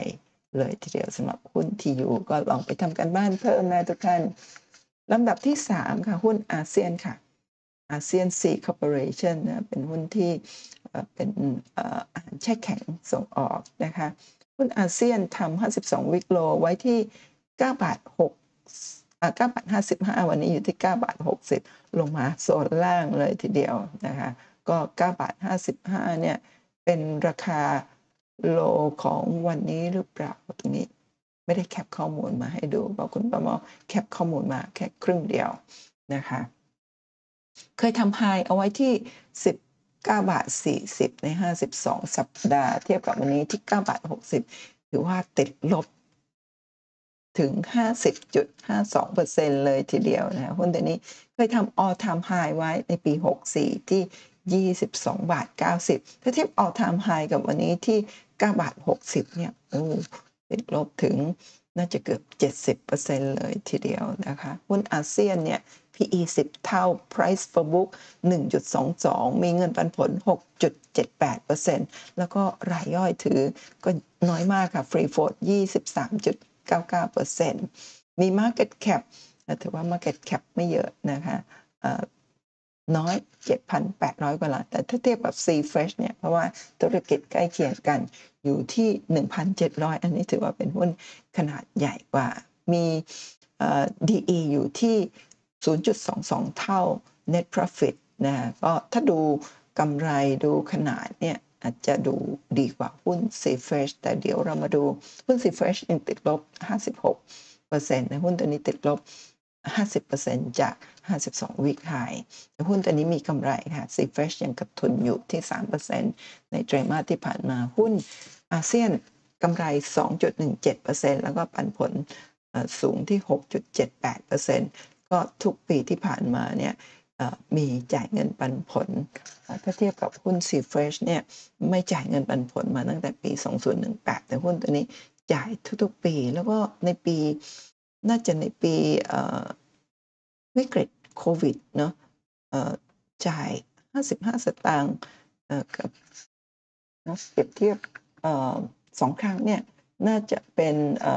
เลยทีเดียวสำหรับหุ้น TU ก็ลองไปทำการบ้านเพิ่มนะทุกท่านลำดับที่3ค่ะหุ้นอาเซียนค่ะอาเซียนซีคอร์ปอเรชั่นนะเป็นหุ้นที่เป็นอาหารแช่แข็งส่งออกนะคะหุ้นอาเซียนทำ52 week low ไว้ที่9 บาท9 บาท 55วันนี้อยู่ที่9 บาท 60ลงมาโซนล่างเลยทีเดียวนะคะก็9 บาท 55เนี่ยเป็นราคาโลของวันนี้หรือเปล่าตรงนี้ไม่ได้แคปข้อมูลมาให้ดูเพราะคุณประมอแคปข้อมูลมาแค่ครึ่งเดียวนะคะเคยทำไฮเอาไว้ที่19 บาท 40ใน52สัปดาห์เทียบกับวันนี้ที่9 บาท 60ถือว่าติดลบถึง 50.52% เลยทีเดียวนะหุ้นตัวนี้เคยทำ all time high ไว้ในปี 64 ที่22 บาท 90ถ้าเทียบ all time high กับวันนี้ที่9 บาท 60เนี่ยติดลบถึงน่าจะเกือบ 70% เลยทีเดียวนะคะหุ้นอาเซียนเนี่ย PE 10 เท่า Price per book 1.22 มีเงินปันผล 6.78% แล้วก็รายย่อยถือก็น้อยมากค่ะ Free float 23.99% มี Market Cap ถือว่า Market Cap ไม่เยอะนะคะน้อย 7,800 กว่าล้านแต่ถ้าเทียบกับ C Fresh เนี่ยเพราะว่าธุรกิจใกล้เคียงกันอยู่ที่ 1,700 อันนี้ถือว่าเป็นหุ้นขนาดใหญ่กว่ามีDE อยู่ที่ 0.22 เท่า Net Profit นะก็ถ้าดูกำไรดูขนาดเนี่ยอาจจะดูดีกว่าหุ้น C Fresh แต่เดี๋ยวเรามาดูหุ้น C Fresh ยังติดลบ 56% นะหุ้นตัวนี้ติดลบ 50% จาก 52 week high แต่หุ้นตัวนี้มีกำไรค่ะ C Fresh ยังขาดทุนอยู่ที่ 3% ในไตรมาสที่ผ่านมาหุ้นอาเซียนกำไร 2.17% แล้วก็ปันผลสูงที่ 6.78% ก็ทุกปีที่ผ่านมาเนี่ยมีจ่ายเงินปันผลถ้าเทียบกับหุ้น C Fresh เนี่ยไม่จ่ายเงินปันผลมาตั้งแต่ปี 2018 แต่หุ้นตัวนี้จ่ายทุกๆปีแล้วก็ในปีน่าจะในปีวิกฤตโควิดเนาะจ่าย55 สตางค์กับนะเปรียบเทียบ2 ครั้งเนี่ยน่าจะเป็น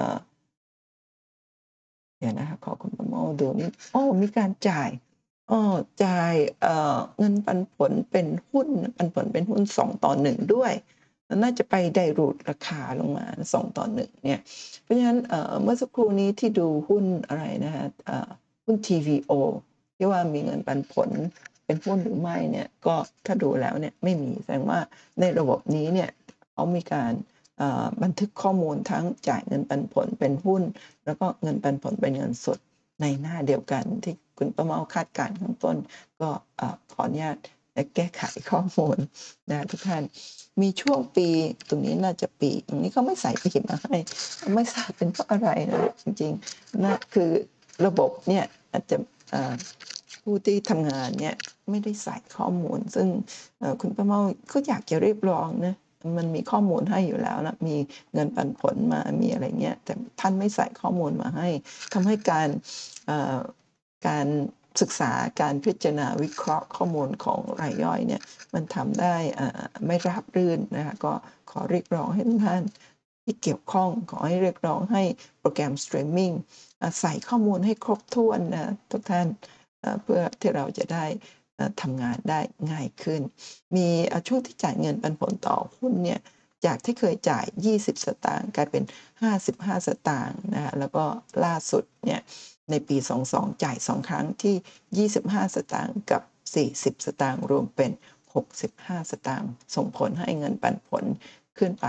เดี๋ยวนะคะขอคุณประโมทดูนี่มีการจ่ายจ่ายเงินปันผลเป็นหุ้นปันผลเป็นหุ้น2-1ด้วยน่าจะไป dilute ราคาลงมา2-1เนี่ยเพราะฉะนั้นเมื่อสักครู่นี้ที่ดูหุ้นอะไรนะคะหุ้น TVO ที่ว่ามีเงินปันผลเป็นหุ้นหรือไม่เนี่ยก็ถ้าดูแล้วเนี่ยไม่มีแสดงว่าในระบบนี้เนี่ยเขามีการบันทึกข้อมูลทั้งจ่ายเงินปันผลเป็นหุ้นแล้วก็เงินปันผลเป็นเงินสดในหน้าเดียวกันที่คุณประเมาคาดการณ์ข้างต้นก็ขออนุญาตแก้ไขข้อมูลนะทุกท่านมีช่วงปีตรงนี้น่าจะปีตรงนี้เขาไม่ใส่ปีมาให้ไม่ทราบเป็นเพราะอะไรนะจริงๆนะคือระบบเนี่ยอาจจะผู้ที่ทำงานเนี่ยไม่ได้ใส่ข้อมูลซึ่งคุณประเมาก็อยากจะเรียกร้องนะมันมีข้อมูลให้อยู่แล้วนะมีเงินปันผลมามีอะไรเงี้ยแต่ท่านไม่ใส่ข้อมูลมาให้ทำให้การศึกษาการพิจารณาวิเคราะห์ข้อมูลของรายย่อยเนี่ยมันทำได้ไม่ราบรื่นนะคะก็ขอเรียกร้องให้ทุกท่านที่เกี่ยวข้องขอให้เรียกร้องให้โปรแกรมสตรีมมิ่งใส่ข้อมูลให้ครบถ้วนนะทุกท่านเพื่อที่เราจะได้ทำงานได้ง่ายขึ้นมีช่วงที่จ่ายเงินปันผลต่อหุ้นเนี่ยจากที่เคยจ่าย20 สตางค์กลายเป็น55 สตางค์นะคะแล้วก็ล่าสุดเนี่ยในปี22จ่าย2 ครั้งที่25 สตางค์กับ40 สตางค์รวมเป็น65 สตางค์ส่งผลให้เงินปันผลขึ้นไป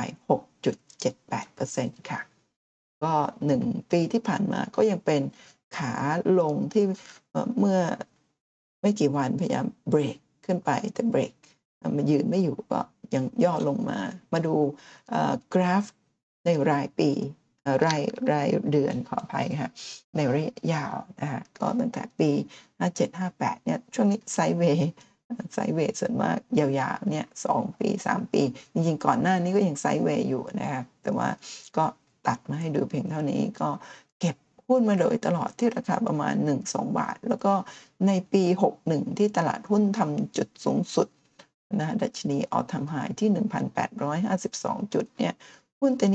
6.78% ค่ะก็1 ปีที่ผ่านมาก็ยังเป็นขาลงที่เมื่อไม่กี่วันพยายามเบรกขึ้นไปแต่เบรกมันยืนไม่อยู่ก็ยังย่อลงมาดูกราฟในรายปีรายเดือนขออภัยค่ะในระยะยาวนะคะก็ตั้งแต่ปี57-58เนี่ยช่วงนี้ไซด์เวย์ส่วนมากยาวๆเนี่ย2 ปี3 ปีจริงๆก่อนหน้านี้ก็ยังไซด์เวย์อยู่นะคะแต่ว่าก็ตัดมาให้ดูเพียงเท่านี้ก็เก็บหุ้นมาโดยตลอดที่ราคาประมาณ 1-2 บาทแล้วก็ในปี61ที่ตลาดหุ้นทำจุดสูงสุดนะดัชนี All Time High ที่ 1,852 จุดเนี่ยหุ้นตัวนี้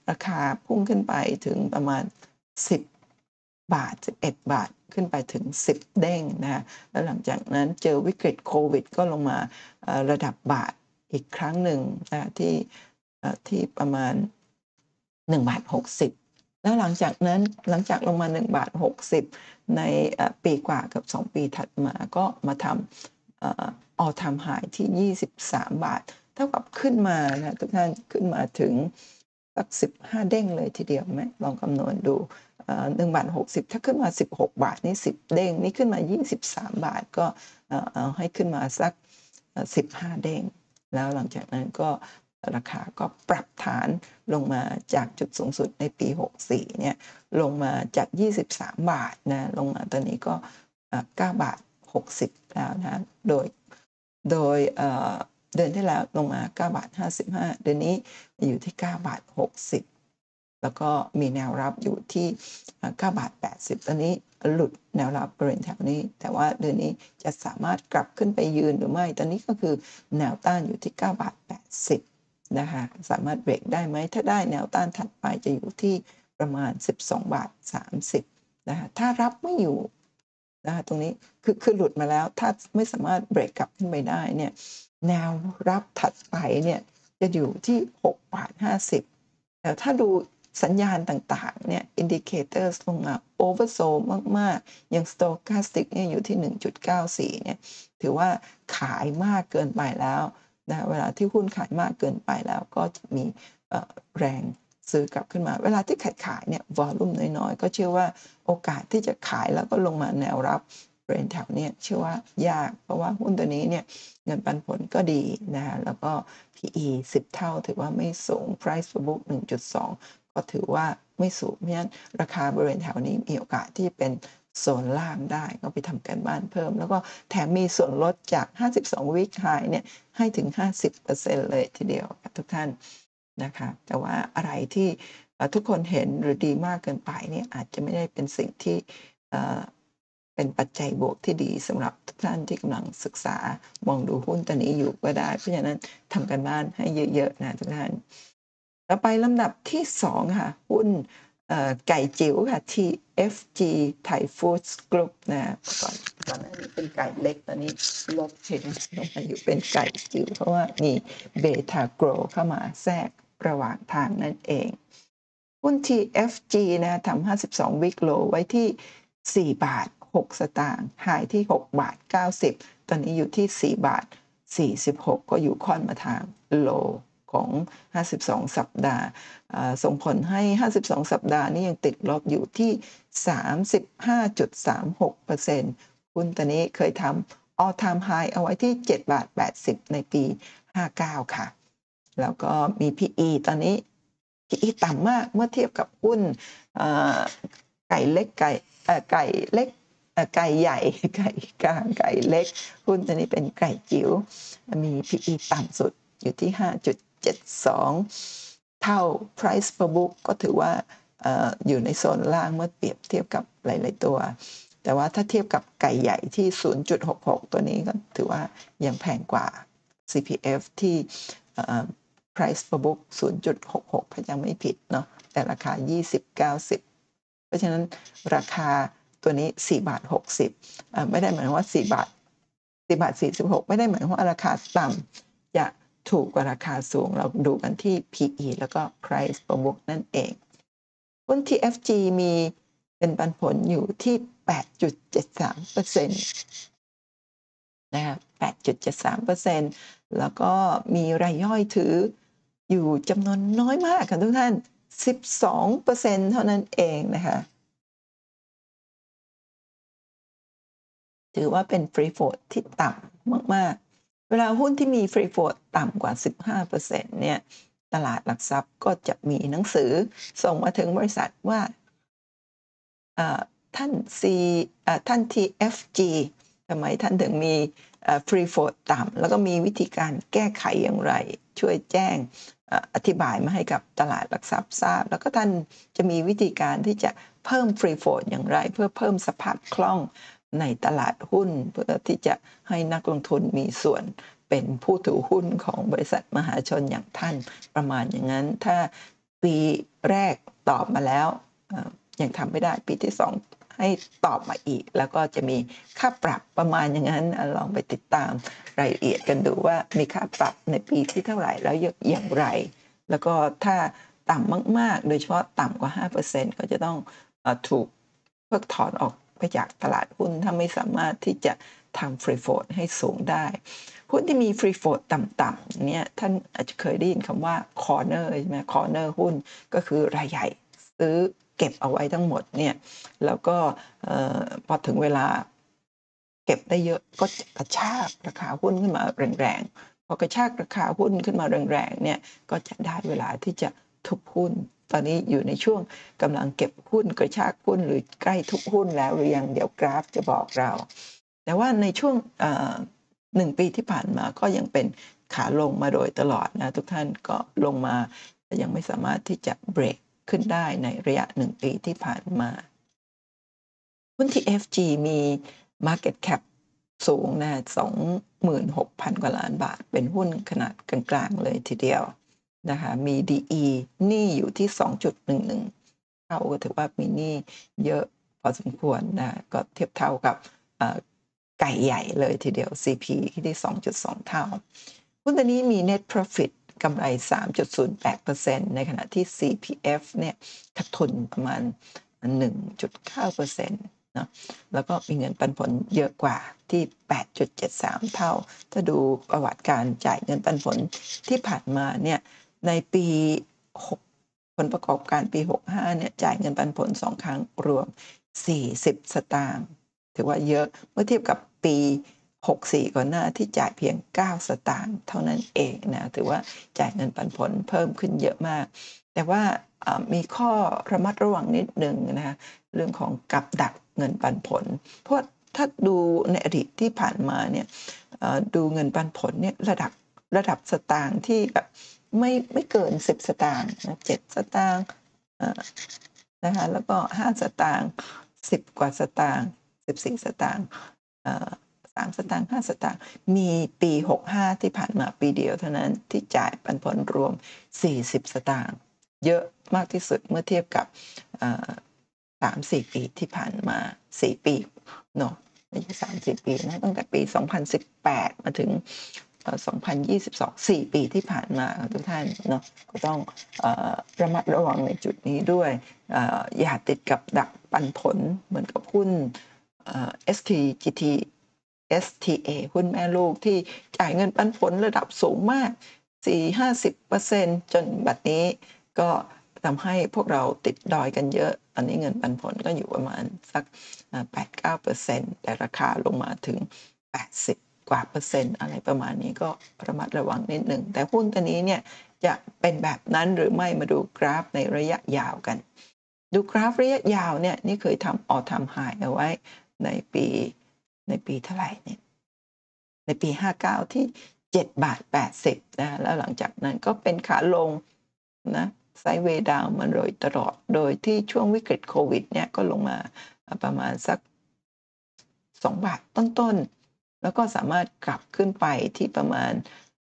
ราคาพุ่งขึ้นไปถึงประมาณ10 บาท11 บาทขึ้นไปถึง10เด้งนะคะแล้วหลังจากนั้นเจอวิกฤตโควิดก็ลงมาระดับบาทอีกครั้งหนึ่งนะคะที่ประมาณ1.60 บาทแล้วหลังจากนั้นหลังจากลงมา1.60 บาทในปีกว่ากับ2ปีถัดมาก็มาทำall time high ที่23 บาทเท่ากับขึ้นมานะทุกท่านขึ้นมาถึงสัก15เด้งเลยทีเดียวไหมลองคำนวณดู1.60 บาทถ้าขึ้นมา16 บาทนี่10เด้งนี่ขึ้นมา23 บาทก็เอาให้ขึ้นมาสัก15เด้งแล้วหลังจากนั้นก็ราคาก็ปรับฐานลงมาจากจุดสูงสุดในปี64เนี่ยลงมาจาก23 บาทนะลงมาตอนนี้ก็9.60 บาทแล้วนะโดยเดือนที่แล้วลงมา9.55 บาทเดือนนี้อยู่ที่9.60 บาทแล้วก็มีแนวรับอยู่ที่9.80 บาทตอนนี้หลุดแนวรับบริเวณแถวนี้แต่ว่าเดือนนี้จะสามารถกลับขึ้นไปยืนหรือไม่ตอนนี้ก็คือแนวต้านอยู่ที่9.80 บาทนะคะสามารถเบรกได้ไหมถ้าได้แนวต้านถัดไปจะอยู่ที่ประมาณ12.30 บาทนะคะถ้ารับไม่อยู่นะคะตรงนี้คือหลุดมาแล้วถ้าไม่สามารถเบรกกลับขึ้นไปได้เนี่ยแนวรับถัดไปเนี่ยจะอยู่ที่6.50 บาทแต่ถ้าดูสัญญาณต่างๆเนี่ย indicators ลงมา oversold มากๆอย่าง stochastic เนี่ยอยู่ที่ 1.94 เนี่ยถือว่าขายมากเกินไปแล้วนะเวลาที่หุ้นขายมากเกินไปแล้วก็จะมีแรงซื้อกลับขึ้นมาเวลาที่ขายเนี่ย volume น้อยๆก็เชื่อว่าโอกาสที่จะขายแล้วก็ลงมาแนวรับบริเวณแถวนี้เชื่อว่ายากเพราะว่าหุ้นตัวนี้เนี่ยเงินปันผลก็ดีนะแล้วก็ PE 10 เท่าถือว่าไม่สูง Price to book 1.2 ก็ถือว่าไม่สูงเพราะฉะนั้นราคาบริเวณแถวนี้มีโอกาสที่เป็นโซนล่างได้ก็ไปทำการบ้านเพิ่มแล้วก็แถมมีส่วนลดจาก52 week high เนี่ยให้ถึง 50% เลยทีเดียวทุกท่านนะคะแต่ว่าอะไรที่ทุกคนเห็นหรือดีมากเกินไปเนี่ยอาจจะไม่ได้เป็นสิ่งที่เป็นปัจจัยบวกที่ดีสำหรับทุกท่านที่กำลังศึกษามองดูหุ้นตัวนี้อยู่ก็ได้เพราะฉะนั้นทำกันบ้านให้เยอะๆนะทุกท่านต่อไปลำดับที่2ค่ะหุ้นไก่จิ๋วค่ะ TFG Thai Foods Group นะก่อนหน้านี้เป็นไก่เล็กตอนนี้ลดเทรนลงมาอยู่เป็นไก่จิ๋วเพราะว่ามีเบต้าโกรเข้ามาแทรกระหว่างทางนั่นเองหุ้น TFG นะทำ52 week low ไว้ที่4 บาท 6 สตางค์ไฮที่6 บาท 90ตอนนี้อยู่ที่4 บาท 46ก็อยู่ค่อนมาทางโลของ52 สัปดาห์ส่งผลให้52 สัปดาห์นี้ยังติดลบอยู่ที่ 35.36% หุ้นตัวนี้เคยทำ all time high เอาไว้ที่7 บาท 80ในปี59ค่ะแล้วก็มี PE ตอนนี้ PE ต่ำมากเมื่อเทียบกับหุ้นไก่เล็กไก่เล็กไก่ใหญ่ไก่กลางไก่เล็กหุ้นตัวนี้เป็นไก่จิ๋วมี PE ต่ำสุดอยู่ที่ 5.72 เท่า Price per book ก็ถือว่าอยู่ในโซนล่างเมื่อเปรียบเทียบกับหลายๆตัวแต่ว่าถ้าเทียบกับไก่ใหญ่ที่ 0.66 ตัวนี้ก็ถือว่ายังแพงกว่า CPF ที่price per book 0.66 ถ้าจำไม่ผิดเนาะแต่ราคา20.90เพราะฉะนั้นราคาตัวนี้4 บาท 60ไม่ได้หมายความว่า4 บาท4 บาท 46ไม่ได้หมายความว่าราคาต่ำจะถูกกว่าราคาสูงเราดูกันที่ PE แล้วก็ price per book นั่นเองหุ้น TFG มีเป็นปันผลอยู่ที่ 8.73% นะคะ 8.73% แล้วก็มีรายย่อยถืออยู่จำนวนน้อยมากค่ะทุกท่าน 12% เท่านั้นเองนะคะถือว่าเป็นฟรีโฟลตที่ต่ำมากๆเวลาหุ้นที่มีฟรีโฟลตต่ำกว่า 15% เนี่ยตลาดหลักทรัพย์ก็จะมีหนังสือส่งมาถึงบริษัทว่าท่าน TFG ทำไมท่านถึงมีฟรีโฟลตต่ำแล้วก็มีวิธีการแก้ไขอย่างไรช่วยแจ้งอธิบายมาให้กับตลาดหลักทรัพย์ทราบแล้วก็ท่านจะมีวิธีการที่จะเพิ่มฟรีโฟลตอย่างไรเพื่อเพิ่มสภาพคล่องในตลาดหุ้นเพื่อที่จะให้นักลงทุนมีส่วนเป็นผู้ถือหุ้นของบริษัทมหาชนอย่างท่านประมาณอย่างนั้นถ้าปีแรกตอบมาแล้วยังทำไม่ได้ปีที่2ให้ตอบมาอีกแล้วก็จะมีค่าปรับประมาณอย่างนั้นลองไปติดตามรายละเอียดกันดูว่ามีค่าปรับในปีที่เท่าไหร่แล้วอย่างไรแล้วก็ถ้าต่ำมากๆโดยเฉพาะต่ำกว่า 5% ก็จะต้องถูกเพิกถอนออกไปจากตลาดหุ้นถ้าไม่สามารถที่จะทำฟรีโฟลตให้สูงได้หุ้นที่มีฟรีโฟลตต่ำๆเนี่ยท่านอาจจะเคยได้ยินคำว่าคอร์เนอร์ใช่ไหมคอร์เนอร์หุ้นก็คือรายใหญ่ซื้อเก็บเอาไว้ทั้งหมดเนี่ยแล้วก็พอถึงเวลาเก็บได้เยอะก็จะกระชากราคาหุ้นขึ้นมาแรงๆพอกระชากราคาหุ้นขึ้นมาแรงๆเนี่ยก็จะได้เวลาที่จะทุบหุ้นตอนนี้อยู่ในช่วงกำลังเก็บหุ้นกระชากหุ้นหรือใกล้ทุบหุ้นแล้วหรือยังเดี๋ยวกราฟจะบอกเราแต่ว่าในช่วง1 ปีที่ผ่านมาก็ยังเป็นขาลงมาโดยตลอดนะทุกท่านก็ลงมายังไม่สามารถที่จะเบรกขึ้นได้ในระยะ1 ปีที่ผ่านมาหุ้น TFG มี Market Cap สูงนะ 26,000 กว่าล้านบาทเป็นหุ้นขนาดกลางๆเลยทีเดียวนะคะมี DE หนี้อยู่ที่ 2.11 เท่าก็ถือว่ามีหนี้เยอะพอสมควรนะก็เทียบเท่ากับไก่ใหญ่เลยทีเดียว CP ที่ได้ 2.2 เท่าหุ้นตัวนี้มี Net Profit กำไร 3.08% ในขณะที่ CPF เนี่ยขาดทุนประมาณ 1.9% เนาะแล้วก็มีเงินปันผลเยอะกว่าที่ 8.73 เท่าถ้าดูประวัติการจ่ายเงินปันผลที่ผ่านมาเนี่ยในปี6ผลประกอบการปี65เนี่ยจ่ายเงินปันผล2 ครั้งรวม40 สตางค์ถือว่าเยอะเมื่อเทียบกับปี64ก่อนหน้าที่จ่ายเพียง9 สตางค์เท่านั้นเองนะถือว่าจ่ายเงินปันผลเพิ่มขึ้นเยอะมากแต่ว่ามีข้อระมัดระวังนิดนึงนะคะเรื่องของกับดักเงินปันผลเพราะถ้าดูในอดีตที่ผ่านมาเนี่ยดูเงินปันผลเนี่ยระดับสตางค์ที่แบบไม่เกิน10 สตางค์นะ7 สตางค์นะคะแล้วก็5 สตางค์10 กว่าสตางค์14 สตางค์3 สตางค์5 สตางค์มีปี65ที่ผ่านมาปีเดียวเท่านั้นที่จ่ายปันผลรวม40 สตางค์เยอะมากที่สุดเมื่อเทียบกับ3-4 ปีที่ผ่านมา4 ปีเนาะไม่ใช่3-4 ปีนะตั้งแต่ปี2018มาถึง2022 4 ปีที่ผ่านมาทุกท่านเนาะก็ต้องระมัดระวังในจุดนี้ด้วยอย่าติดกับดักปันผลเหมือนกับหุ้นSTGT STA หุ้นแม่ลูกที่จ่ายเงินปันผลระดับสูงมาก 4-50% จนบัดนี้ก็ทำให้พวกเราติดดอยกันเยอะตอนนี้เงินปันผลก็อยู่ประมาณสัก 8-9% แต่ราคาลงมาถึง 80 กว่าเปอร์เซ็นต์อะไรประมาณนี้ก็ระมัดระวังนิดหนึ่งแต่หุ้นตัวนี้เนี่ยจะเป็นแบบนั้นหรือไม่มาดูกราฟในระยะยาวกันดูกราฟระยะยาวเนี่ยนี่เคยทำทำ high เอาไว้ในปีเท่าไหร่เนี่ยในปี59ที่7.80 บาทนะแล้วหลังจากนั้นก็เป็นขาลงนะไซด์เวย์ดาวน์มาโดยตลอดโดยที่ช่วงวิกฤตโควิดเนี่ยก็ลงมาประมาณสัก2 บาทต้นๆแล้วก็สามารถกลับขึ้นไปที่ประมาณ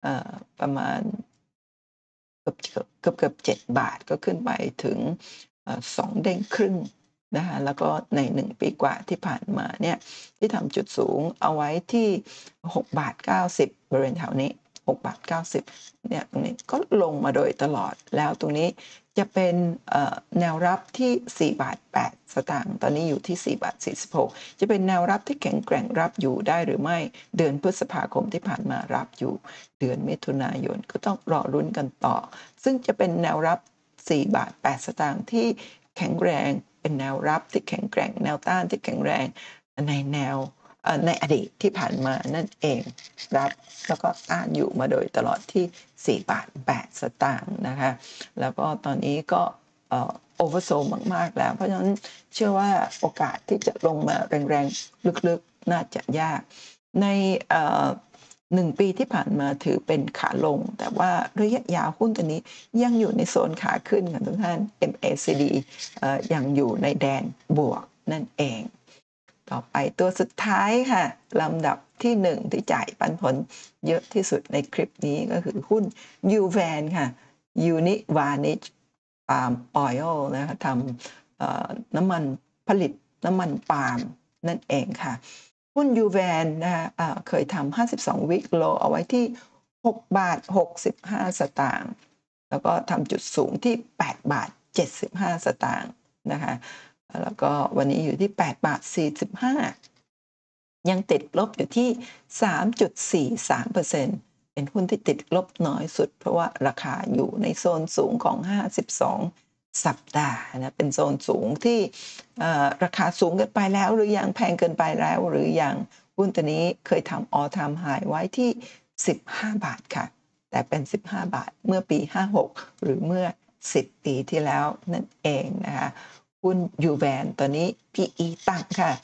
เกือบ7 บาทก็ขึ้นไปถึง2 เด้งครึ่งนะคะแล้วก็ใน1 ปีกว่าที่ผ่านมาเนี่ยที่ทำจุดสูงเอาไว้ที่6.90 บาทบริเวณแถวนี้6.90 บาทเนี่ยตรงนี้ก็ลงมาโดยตลอดแล้วตรงนี้จะเป็นแนวรับที่4.08 บาทตอนนี้อยู่ที่4.46 บาทจะเป็นแนวรับที่แข็งแกร่งรับอยู่ได้หรือไม่เดือนพฤษภาคมที่ผ่านมารับอยู่เดือนมิถุนายนก็ต้องรอลุ้นกันต่อซึ่งจะเป็นแนวรับ4.08 บาทที่แข็งแรงเป็นแนวรับที่แข็งแกร่งแนวต้านที่แข็งแรงในอดีตที่ผ่านมานั่นเองรับแล้วก็ต้านอยู่มาโดยตลอดที่4.08 บาทนะคะแล้วก็ตอนนี้ก็โอเวอร์โซลมากๆแล้วเพราะฉะนั้นเชื่อว่าโอกาสที่จะลงมาแรงๆลึกๆน่าจะยากใน1 ปีที่ผ่านมาถือเป็นขาลงแต่ว่าระยะยาวหุ้นตัวนี้ยังอยู่ในโซนขาขึ้นค่ะทุกท่าน MACD ยังอยู่ในแดนบวกนั่นเองต่อไปตัวสุดท้ายค่ะลำดับที่1ที่จ่ายปันผลเยอะที่สุดในคลิปนี้ก็คือหุ้น UVAN ค่ะ Univanish ปาล์มออยล์นะคะทำน้ำมันผลิตน้ำมันปาล์มนั่นเองค่ะหุ้นยูแวนนะคะเคยทำ52 week low เอาไว้ที่6 บาท 65 สตางค์แล้วก็ทำจุดสูงที่8 บาท 75 สตางค์นะคะแล้วก็วันนี้อยู่ที่8 บาท 45 ยังติดลบอยู่ที่ 3.43%เป็นหุ้นที่ติดลบน้อยสุดเพราะว่าราคาอยู่ในโซนสูงของ52 สัปดาห์นะเป็นโซนสูงที่ราคาสูงเกินไปแล้วหรือยังแพงเกินไปแล้วหรือยังหุ้นตัวนี้เคยทำ all time high ไว้ที่15 บาทค่ะแต่เป็น15 บาทเมื่อปี56หรือเมื่อ10 ปีที่แล้วนั่นเองนะคะหุ้นยูแวนตอนนี้ PE ต่ำค่ะ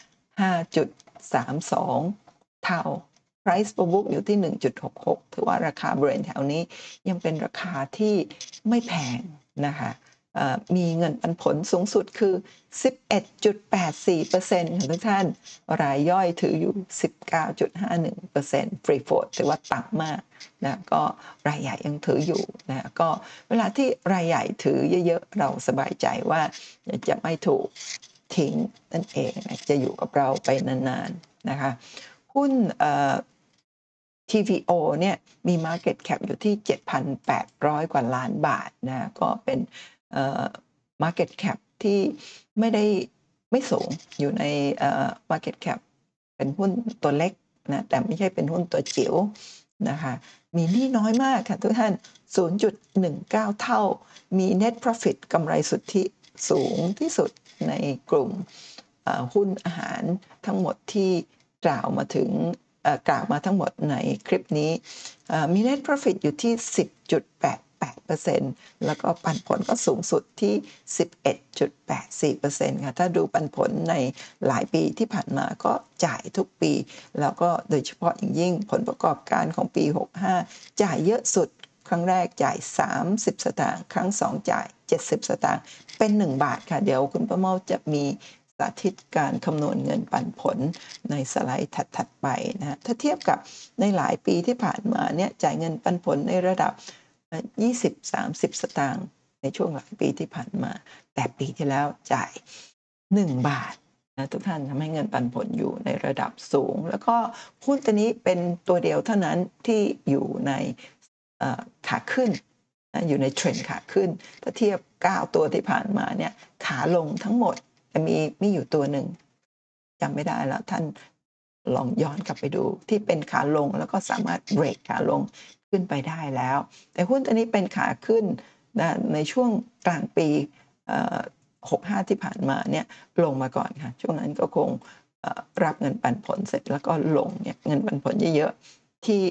5.32 เท่า Price per book อยู่ที่ 1.66 ถือว่าราคาบริเวณแถวนี้ยังเป็นราคาที่ไม่แพงนะคะมีเงินปันผลสูงสุดคือ 11.84% ค่ะทุกท่านรายย่อยถืออยู่ 19.51% Free float ถือว่าต่ำมากนะก็รายใหญ่ยังถืออยู่นะก็เวลาที่รายใหญ่ถือเยอะๆเราสบายใจว่าจะไม่ถูกทิ้งนั่นเองนะจะอยู่กับเราไปนานๆนะคะหุ้นTVO เนี่ยมี Market Cap อยู่ที่ 7,800 กว่าล้านบาทนะก็เป็นMarket Cap ที่ไม่สูงอยู่ในMarket Cap เป็นหุ้นตัวเล็กนะแต่ไม่ใช่เป็นหุ้นตัวจิ๋วนะคะมีหนี้น้อยมากค่ะทุกท่าน 0.19 เท่ามี Net Profit กำไรสุทธิสูงที่สุดในกลุ่มหุ้นอาหารทั้งหมดที่กล่าวมาทั้งหมดในคลิปนี้มี Net Profit อยู่ที่ 10.88% แล้วก็ปันผลก็สูงสุดที่ 11.84% ค่ะถ้าดูปันผลในหลายปีที่ผ่านมาก็จ่ายทุกปีแล้วก็โดยเฉพาะอย่างยิ่งผลประกอบการของปี65จ่ายเยอะสุดครั้งแรกจ่าย30 สตางค์ครั้ง2จ่าย70 สตางค์เป็น1 บาทค่ะเดี๋ยวคุณประเมาจะมีสาธิตการคำนวณเงินปันผลในสไลด์ถัดๆไปนะถ้าเทียบกับในหลายปีที่ผ่านมาเนี่ยจ่ายเงินปันผลในระดับ20-30 สตางค์ในช่วงหลายปีที่ผ่านมาแต่ปีที่แล้วจ่าย1 บาทนะทุกท่านทำให้เงินปันผลอยู่ในระดับสูงแล้วก็หุ้นตัวนี้เป็นตัวเดียวเท่านั้นที่อยู่ในขาขึ้นนะอยู่ในเทรนด์ขาขึ้นถ้าเทียบ9 ตัวที่ผ่านมาเนี่ยขาลงทั้งหมดแต่มีอยู่ตัวหนึ่งจำไม่ได้แล้วท่านลองย้อนกลับไปดูที่เป็นขาลงแล้วก็สามารถเบรกขาลงขึ้นไปได้แล้วแต่หุ้นตัวนี้เป็นขาขึ้นนะในช่วงกลางปี65ที่ผ่านมาเนี่ยลงมาก่อนค่ะช่วงนั้นก็คงรับเงินปันผลเสร็จแล้วก็ลงเนี่ยเงินปันผลเยอะๆที่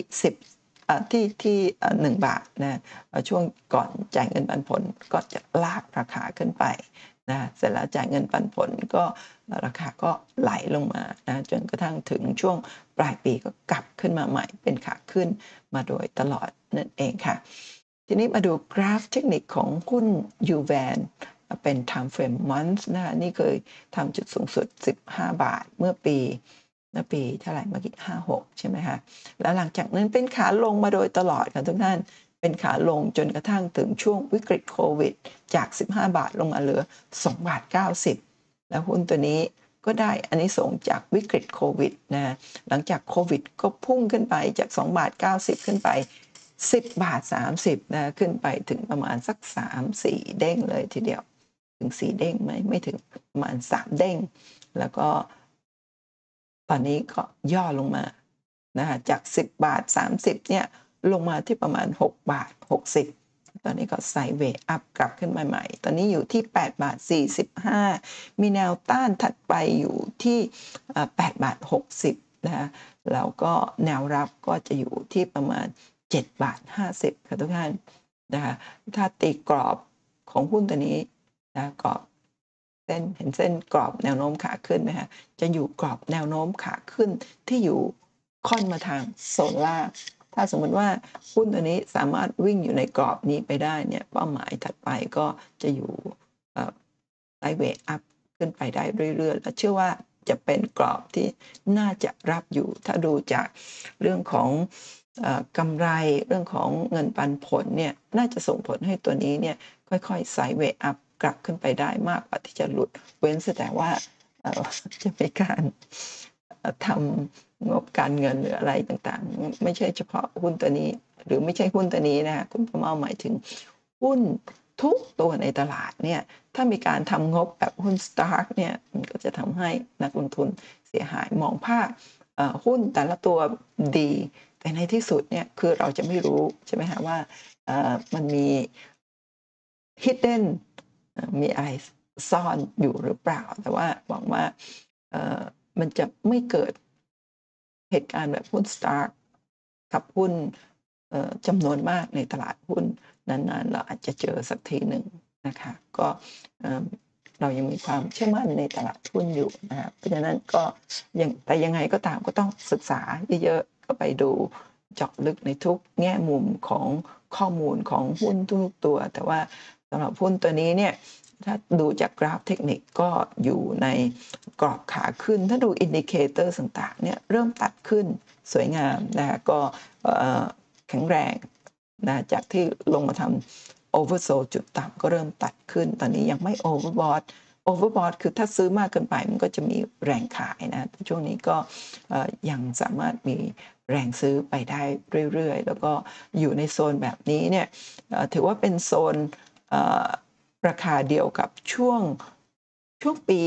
1 บาทนะช่วงก่อนจ่ายเงินปันผลก็จะลากราคาขึ้นไปนะเสร็จแล้วจ่ายเงินปันผลก็ราคาก็ไหลลงมานะจนกระทั่งถึงช่วงปลายปีก็กลับขึ้นมาใหม่เป็นขาขึ้นมาโดยตลอดนั่นเองค่ะทีนี้มาดูกราฟเทคนิคของหุ้นยูแวนเป็น time frame month นะคะนี่เคยทำจุดสูงสุด15 บาทเมื่อปีเท่าไหร่เมื่อกี้56ใช่ไหมคะแล้วหลังจากนั้นเป็นขาลงมาโดยตลอดค่ะทุกท่านเป็นขาลงจนกระทั่งถึงช่วงวิกฤตโควิดจาก15 บาทลงมาเหลือ2 บาท 90แล้วหุ้นตัวนี้ก็ได้อานิสงส์จากวิกฤตโควิดนะหลังจากโควิดก็พุ่งขึ้นไปจาก2 บาท 90ขึ้นไป10 บาท 30นะขึ้นไปถึงประมาณสัก3-4 เด้งเลยทีเดียวถึง4 เด้งไหมไม่ถึงประมาณ3 เด้งแล้วก็ตอนนี้ก็ย่อลงมานะคะจาก10 บาท 30เนี่ยลงมาที่ประมาณ6 บาท 60ตอนนี้ก็ไซด์เวย์อัพกลับขึ้นมาใหม่ตอนนี้อยู่ที่8 บาท 45มีแนวต้านถัดไปอยู่ที่8 บาท 60นะคะแล้วก็แนวรับก็จะอยู่ที่ประมาณ7 บาท 50ค่ะทุกท่านนะคะถ้าตีกรอบของหุ้นตัวนี้นะกรอบเห็นเส้นกรอบแนวโน้มขาขึ้นไหมคะจะอยู่กรอบแนวโน้มขาขึ้นที่อยู่ค่อนมาทางโซนล่างถ้าสมมติว่าหุ้นตัวนี้สามารถวิ่งอยู่ในกรอบนี้ไปได้เนี่ยเป้าหมายถัดไปก็จะอยู่ไซด์เวย์อัพขึ้นไปได้เรื่อยๆและเชื่อว่าจะเป็นกรอบที่น่าจะรับอยู่ถ้าดูจากเรื่องของกำไรเรื่องของเงินปันผลเนี่ยน่าจะส่งผลให้ตัวนี้เนี่ยค่อยๆไซด์เวย์อัพกลับขึ้นไปได้มากกว่าที่จะหลุดเว้นแต่ว่าจะมีการทำงบการเงินหรืออะไรต่างๆไม่ใช่เฉพาะหุ้นตัวนี้หรือไม่ใช่หุ้นตัวนี้นะคะคุณประเมาหมายถึงหุ้นทุกตัวในตลาดเนี่ยถ้ามีการทำงบแบบหุ้น Stark เนี่ยมันก็จะทำให้นักลงทุนเสียหายมองภาพหุ้นแต่ละตัวดีแต่ในที่สุดเนี่ยคือเราจะไม่รู้ใช่ไหมคะว่ามันมี hidden มีอะไรซ่อนอยู่หรือเปล่าแต่ว่าหวังว่ามันจะไม่เกิดเหตุการณ์แบบหุ้น Stark กับหุ้นจำนวนมากในตลาดหุ้นนานๆเราอาจจะเจอสักทีหนึ่งนะคะก็เรายังมีความเชื่อมั่นในตลาดหุ้นอยู่นะครับเพราะฉะนั้นก็แต่ยังไงก็ตามก็ต้องศึกษาเยอะๆก็ไปดูเจาะลึกในทุกแง่มุมของข้อมูลของหุ้นทุกตัวแต่ว่าสำหรับหุ้นตัวนี้เนี่ยถ้าดูจากกราฟเทคนิคก็อยู่ในกรอบขาขึ้นถ้าดูอินดิเคเตอร์ต่างๆเนี่ยเริ่มตัดขึ้นสวยงามนะคะก็แข็งแรงนะจากที่ลงมาทำโอเวอร์โซลจุดต่ำก็เริ่มตัดขึ้นตอนนี้ยังไม่โอเวอร์บอทคือถ้าซื้อมากเกินไปมันก็จะมีแรงขายนะช่วงนี้ก็ยังสามารถมีแรงซื้อไปได้เรื่อยๆแล้วก็อยู่ในโซนแบบนี้เนี่ยถือว่าเป็นโซนราคาเดียวกับช่วงปี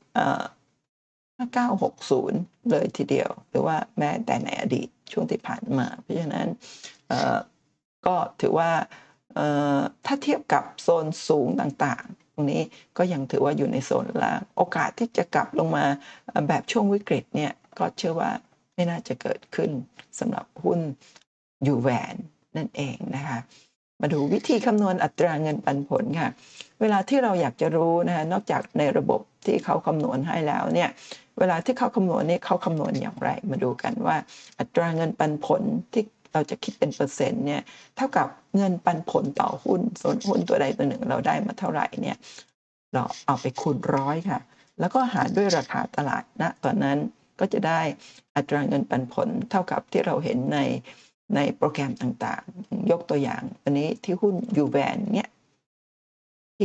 5960เลยทีเดียวหรือว่าแม้แต่ในอดีตช่วงที่ผ่านมาเพราะฉะนั้นก็ถือว่าถ้าเทียบกับโซนสูงต่างๆตรงนี้ก็ยังถือว่าอยู่ในโซนล่างโอกาสที่จะกลับลงมาแบบช่วงวิกฤตเนี่ยก็เชื่อว่าไม่น่าจะเกิดขึ้นสำหรับหุ้นยูแวนนั่นเองนะคะมาดูวิธีคำนวณอัตราเงินปันผลค่ะเวลาที่เราอยากจะรู้นะคะนอกจากในระบบที่เขาคำนวณให้แล้วเนี่ยเวลาที่เขาคำนวณนี่เขาคำนวณอย่างไรมาดูกันว่าอัตราเงินปันผลที่เราจะคิดเป็นเปอร์เซ็นต์เนี่ยเท่ากับเงินปันผลต่อหุ้นส่วนหุ้นตัวใดตัวหนึ่งเราได้มาเท่าไหร่เนี่ยเราเอาไปคูณ100ค่ะแล้วก็หารด้วยราคาตลาดณตอนนั้นก็จะได้อัตราเงินปันผลเท่ากับที่เราเห็นในโปรแกรมต่างๆยกตัวอย่างอันนี้ที่หุ้นยูแวนเนี่ยที่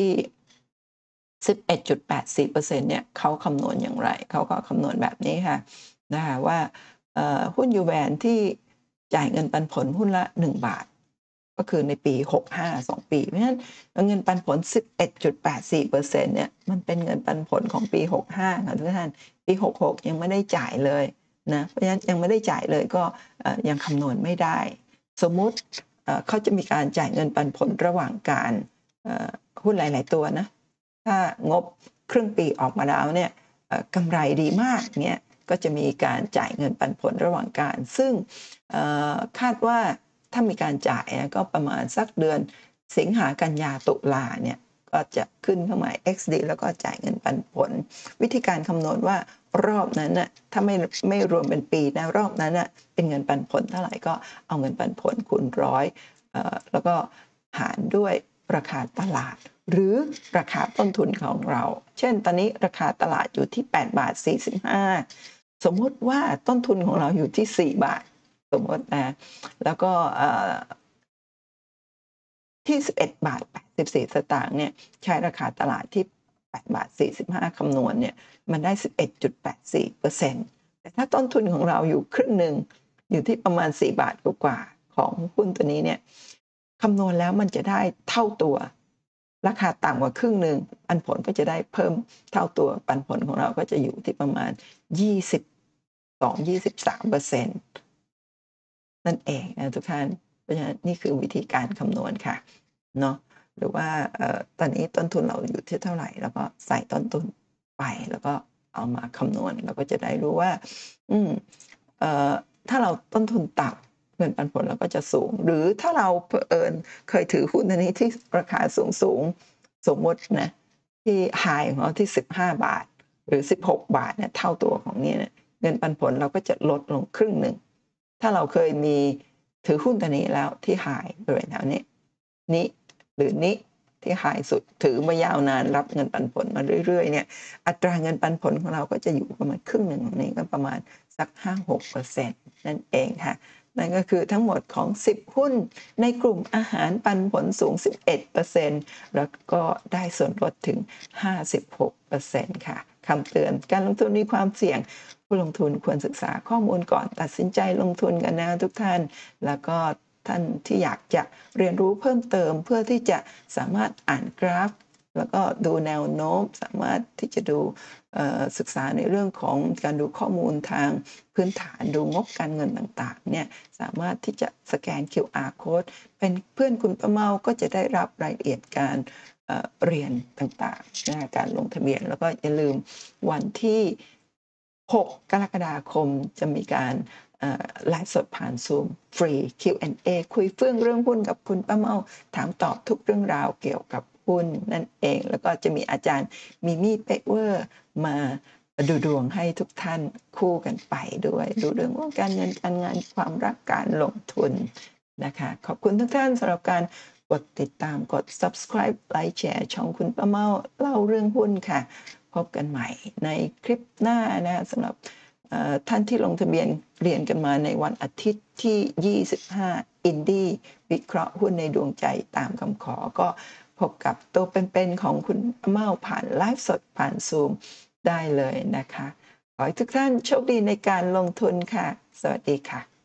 11.84%เนี่ยเขาคำนวณอย่างไรเขาก็คำนวณแบบนี้ค่ะนะคะว่าหุ้นยูแวนที่จ่ายเงินปันผลหุ้นละ1บาทก็คือในปี65 2ปีเพราะฉะนั้นเงินปันผล 11.84% เนี่ยมันเป็นเงินปันผลของปี65ค่ะทุกท่านปี66ยังไม่ได้จ่ายเลยนะเพราะฉะนั้นยังไม่ได้จ่ายเลยก็ยังคำนวณไม่ได้สมมุติเขาจะมีการจ่ายเงินปันผลระหว่างการหุ้นหลายๆตัวนะถ้างบครึ่งปีออกมาแล้วเนี่ยกำไรดีมากเนี่ยก็จะมีการจ่ายเงินปันผลระหว่างการซึ่งคาดว่าถ้ามีการจ่ายก็ประมาณสักเดือนสิงหากันยาตุลาเนี่ยก็จะขึ้นเครื่องหมาย XD แล้วก็จ่ายเงินปันผลวิธีการคำนวณว่ารอบนั้นน่ะถ้าไม่รวมเป็นปีนะรอบนั้นน่ะเป็นเงินปันผลเท่าไหร่ก็เอาเงินปันผลคูณ100แล้วก็หารด้วยราคาตลาดหรือราคาต้นทุนของเราเช่นตอนนี้ราคาตลาดอยู่ที่8.45 สมมติว่าต้นทุนของเราอยู่ที่4 บาทสมมตินะแล้วก็ที่11.84 เนี่ยใช้ราคาตลาดที่8.45 คำนวณเนี่ยมันได้ 11.84%แต่ถ้าต้นทุนของเราอยู่ครึ่งหนึ่งอยู่ที่ประมาณ4 บาทกว่าของหุ้นตัวนี้เนี่ยคำนวณแล้วมันจะได้เท่าตัวราคาต่ำกว่าครึ่งหนึ่งปันผลก็จะได้เพิ่มเท่าตัวปันผลของเราก็จะอยู่ที่ประมาณ22-23%นั่นเองนะทุกท่านเพราะฉะนั้นนี่คือวิธีการคำนวณค่ะเนาะหรือว่าตอนนี้ต้นทุนเราอยู่ที่เท่าไหร่แล้วก็ใส่ต้นทุนไปแล้วก็เอามาคำนวณเราก็จะได้รู้ว่าถ้าเราต้นทุนต่ำเงินปันผลเราก็จะสูงหรือถ้าเราเผอิญเคยถือหุ้นอันนี้ที่ราคาสูงสมมตินะที่ไฮของเราที่15 บาทหรือ16 บาทเนี่ยเท่าตัวของนี้เนี่ยเงินปันผลเราก็จะลดลงครึ่งหนึ่งถ้าเราเคยมีถือหุ้นตัวนี้แล้วที่ไฮบริเวณแถวนี้หรือนี้ที่ที่ไฮสุดถือมายาวนานรับเงินปันผลมาเรื่อยๆเนี่ยอัตราเงินปันผลของเราก็จะอยู่ประมาณครึ่งหนึ่งนี่ก็ประมาณสัก 5-6% นั่นเองค่ะนั่นก็คือทั้งหมดของ10หุ้นในกลุ่มอาหารปันผลสูง 11% แล้วก็ได้ส่วนลดถึง 56%ค่ะคำเตือนการลงทุนมีความเสี่ยงผู้ลงทุนควรศึกษาข้อมูลก่อนตัดสินใจลงทุนกันนะทุกท่านแล้วก็ท่านที่อยากจะเรียนรู้เพิ่มเติมเพื่อที่จะสามารถอ่านกราฟแล้วก็ดูแนวโน้มสามารถที่จะดูศึกษาในเรื่องของการดูข้อมูลทางพื้นฐานดูงบการเงินต่างๆเนี่ยสามารถที่จะสแกน QR Code เป็นเพื่อนคุณป้าเมาก็จะได้รับรายละเอียดการเรียนต่างๆนะการลงทะเบียนแล้วก็อย่าลืมวันที่6กรกฎาคมจะมีการไลฟ์สดผ่านซูมฟรี Q&A คุยเฟื่องเรื่องหุ้นกับคุณป้าเมาถามตอบทุกเรื่องราวเกี่ยวกับหุ้นนั่นเองแล้วก็จะมีอาจารย์มิมี่เปกเวอร์มาดูดวงให้ทุกท่านคู่กันไปด้วยดูเรื่องของการเงินการงานความรักการลงทุนนะคะขอบคุณทุกท่านสำหรับการกดติดตามกด subscribe ไลค์แชร์ช่องคุณป้าเมาเล่าเรื่องหุ้นค่ะพบกันใหม่ในคลิปหน้านะสำหรับท่านที่ลงทะเบียนเรียนกันมาในวันอาทิตย์ที่ 25 อินดี้วิเคราะห์หุ้นในดวงใจตามคำขอก็พบกับตัวเป็นๆของคุณเมาผ่านไลฟ์สดผ่านซูมได้เลยนะคะขอให้ทุกท่านโชคดีในการลงทุนค่ะสวัสดีค่ะ